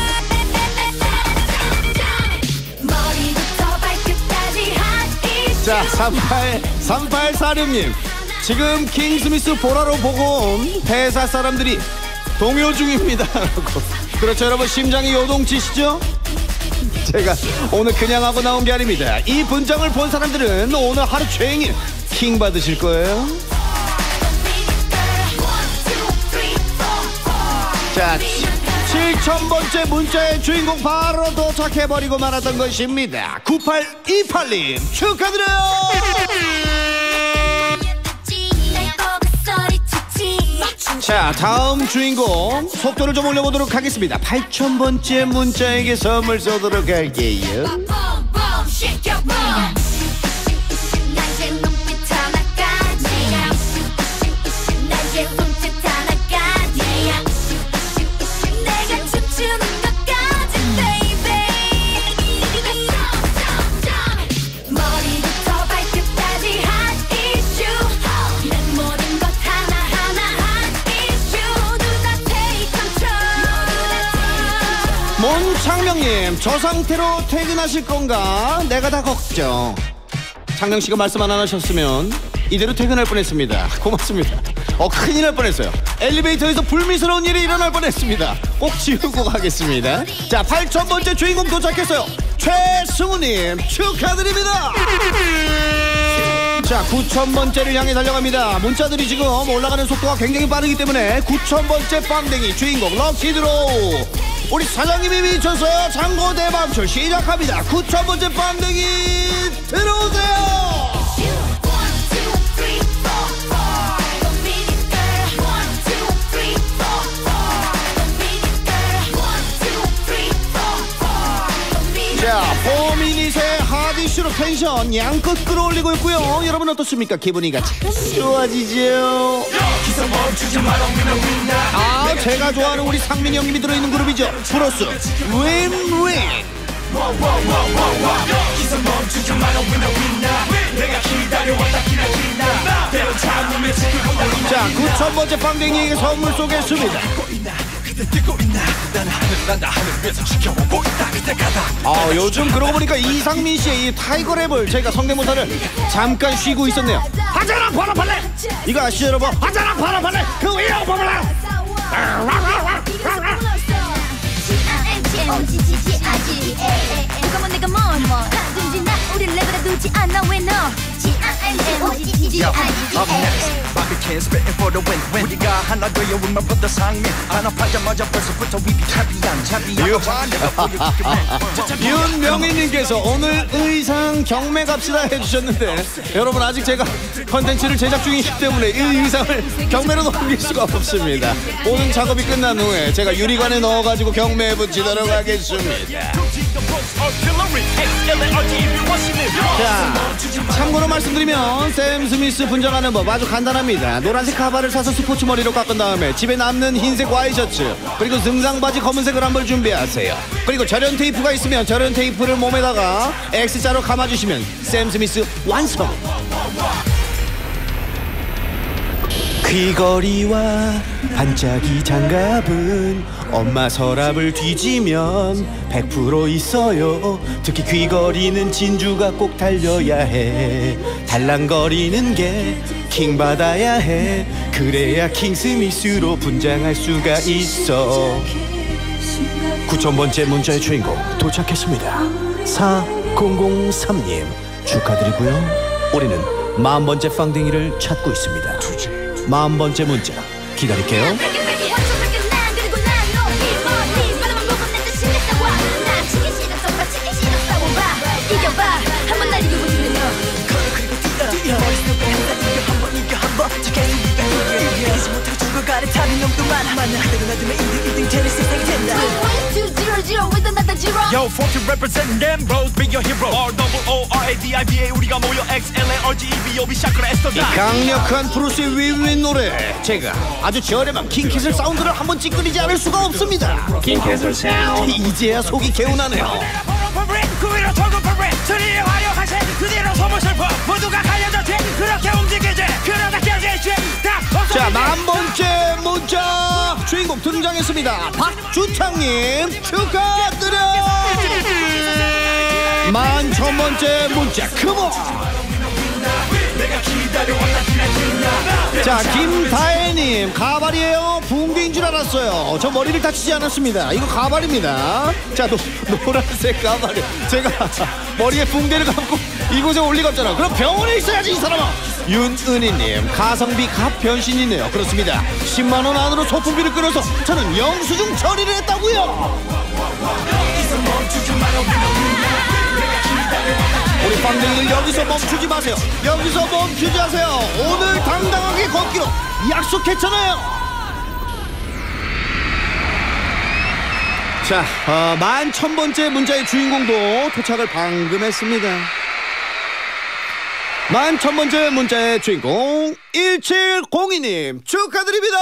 머리부터 발끝까지 핫. 자, 삼팔삼팔사육 님 지금 킹스미스 보라로 보고 온 회사 사람들이 동요 중입니다 라고. 그렇죠 여러분, 심장이 요동치시죠? 제가 오늘 그냥 하고 나온 게 아닙니다. 이 분장을 본 사람들은 오늘 하루 종일 킹 받으실 거예요. 자, 칠천 번째 문자의 주인공 바로 도착해버리고 말았던 것입니다. 구팔이팔 님 축하드려요. 자, 다음 주인공 속도를 좀 올려보도록 하겠습니다. 팔천 번째 문자에게 선물 쏘도록 할게요. 몬창명님, 저 상태로 퇴근하실 건가? 내가 다 걱정. 창명씨가 말씀 안 하셨으면 이대로 퇴근할 뻔했습니다. 고맙습니다. 어, 큰일 날 뻔했어요. 엘리베이터에서 불미스러운 일이 일어날 뻔했습니다. 꼭 지우고 가겠습니다. 자, 팔천 번째 주인공 도착했어요. 최승우님 축하드립니다. 자, 구천 번째를 향해 달려갑니다. 문자들이 지금 올라가는 속도가 굉장히 빠르기 때문에 구천 번째 빵댕이 주인공 럭키드로우, 우리 사장님이 미쳤어요. 장고 대방출 시작합니다. 구천 번째 빵댕이 들어오세요. 자, 포미닛의 하디슈로 텐션 양껏 끌어올리고 있고요. 여러분 어떻습니까? 기분이가 참 좋아지죠. 아, 제가 좋아하는 우리 상민이 형님이 들어있는 그룹이죠. 프로스 윈윈. 자, 구천 번째 빵댕이에게 선물 쏘겠습니다. 아, 요즘 그러고 보니까 이상민 씨의 이 타이거 랩을 저희가 성대모사를 잠깐 쉬고 있었네요. 하자랑 바라팔레, 이거 아시죠 여러분? 하자랑 바라팔레 그 위에 오빠발라. Up next, Bobby Ken spitting for the win. win. 우리가 하나 되어 with my brother 상민. 하나 파자마자 벌써부터 위비 차비양 차비양. 윤명희님께서 오늘 의상 경매 갑시다 해주셨는데, 여러분 아직 제가 컨텐츠를 제작 중이기 때문에 이 의상을 경매로 넘길 수가 없습니다. 모든 작업이 끝난 후에 제가 유리관에 넣어가지고 경매에 붙이도록 하겠습니다. 자, 참고로 말씀드리면 샘 스미스 분장하는 법 아주 간단합니다. 노란색 가발을 사서 스포츠 머리로 깎은 다음에 집에 남는 흰색 와이셔츠, 그리고 등산바지 검은색을 한벌 준비하세요. 그리고 절연 테이프가 있으면 절연 테이프를 몸에다가 X자로 감아주시면 샘 스미스 완성. 귀걸이와 반짝이 장갑은 엄마 서랍을 뒤지면 백 퍼센트 있어요. 특히 귀걸이는 진주가 꼭 달려야 해. 달랑거리는 게 킹받아야 해. 그래야 킹스미스로 분장할 수가 있어. 구천 번째 문자의 주인공 도착했습니다. 사공공삼님 축하드리고요. 우리는 만 번째 빵댕이를 찾고 있습니다. 만 번째 문자 기다릴게요. Yo, forty represent them, bros, be your hero. R double O R A D I V A 우리가 모여 X L A R G E B O B 샤크라 에스터 다. 강력한 프로스의 윈윈 노래, 제가 아주 저렴한 킹캐슬 사운드를 한번 찌끄리지 않을 수가 없습니다. 킹캐슬 사운드. 이제야 속이 개운하네요. 그 위로 터그 퍼레 소리에 화려하세 그대로 소문 슬퍼 모두가 가려졌지 그렇게 움직이지 그러다 깨지지 다. 자, 만 번째 문자 주인공 등장했습니다. 박주창님 축하드려. 만 천 번째 문자 컴온. 자, 김다혜님 가발이에요. 붕대인 줄 알았어요. 저 머리를 다치지 않았습니다. 이거 가발입니다. 자, 노, 노란색 가발. 제가 머리에 붕대를 감고 이곳에 올 리가 없잖아. 그럼 병원에 있어야지 이 사람아. 윤은희님 가성비 갑 변신이네요. 그렇습니다. 십만 원 안으로 소품비를 끌어서 저는 영수증 처리를 했다고요. 우리 빵댕이들 여기서 멈추지 마세요. 여기서 멈추지 마세요. 오늘 당당하게 걷기로 약속했잖아요. 자, 어, 만 천 번째 문자의 주인공도 도착을 방금 했습니다. 만 천 번째 문자의 주인공 일칠공이 님 축하드립니다.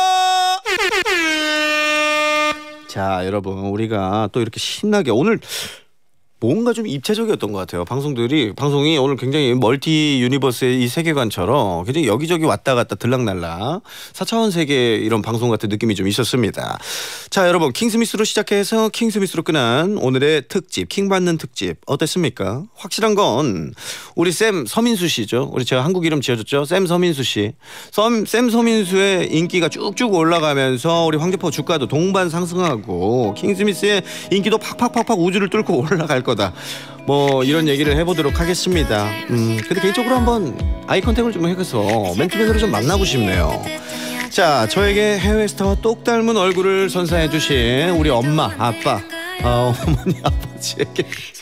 자, 여러분, 우리가 또 이렇게 신나게 오늘 뭔가 좀 입체적이었던 것 같아요. 방송들이 방송이 오늘 굉장히 멀티 유니버스의 이 세계관처럼 굉장히 여기저기 왔다 갔다 들락날락 사 차원 세계 이런 방송 같은 느낌이 좀 있었습니다. 자, 여러분, 킹스미스로 시작해서 킹스미스로 끝난 오늘의 특집, 킹받는 특집 어땠습니까? 확실한 건 우리 쌤 서민수 씨죠. 우리 제가 한국 이름 지어줬죠. 쌤 서민수 씨. 쌤, 쌤 서민수의 인기가 쭉쭉 올라가면서 우리 황제파워 주가도 동반 상승하고 킹스미스의 인기도 팍팍팍팍 우주를 뚫고 올라갈 거다. 뭐 이런 얘기를 해보도록 하겠습니다. 음, 근데 개인적으로 한번 아이 컨택을 좀 해서 맨투맨으로 좀 만나고 싶네요. 자, 저에게 해외 스타와 똑 닮은 얼굴을 선사해 주신 우리 엄마, 아빠, 어, 어머니, 아버지에게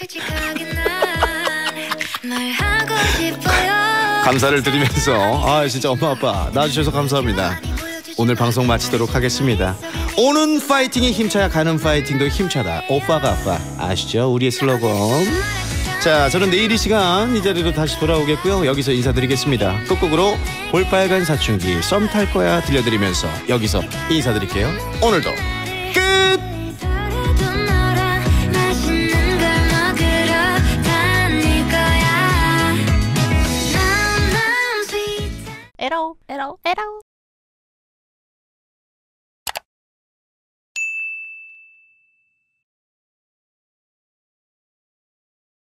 감사를 드리면서 아, 진짜 엄마, 아빠 낳아주셔서 감사합니다. 오늘 방송 마치도록 하겠습니다. 오는 파이팅이 힘차야 가는 파이팅도 힘차다. 오빠가 아빠 아시죠? 우리의 슬로건. 자, 저는 내일 이 시간 이 자리로 다시 돌아오겠고요. 여기서 인사드리겠습니다. 끝곡으로 볼빨간 사춘기 썸 탈 거야 들려드리면서 여기서 인사드릴게요. 오늘도 끝. 에러 에러 에러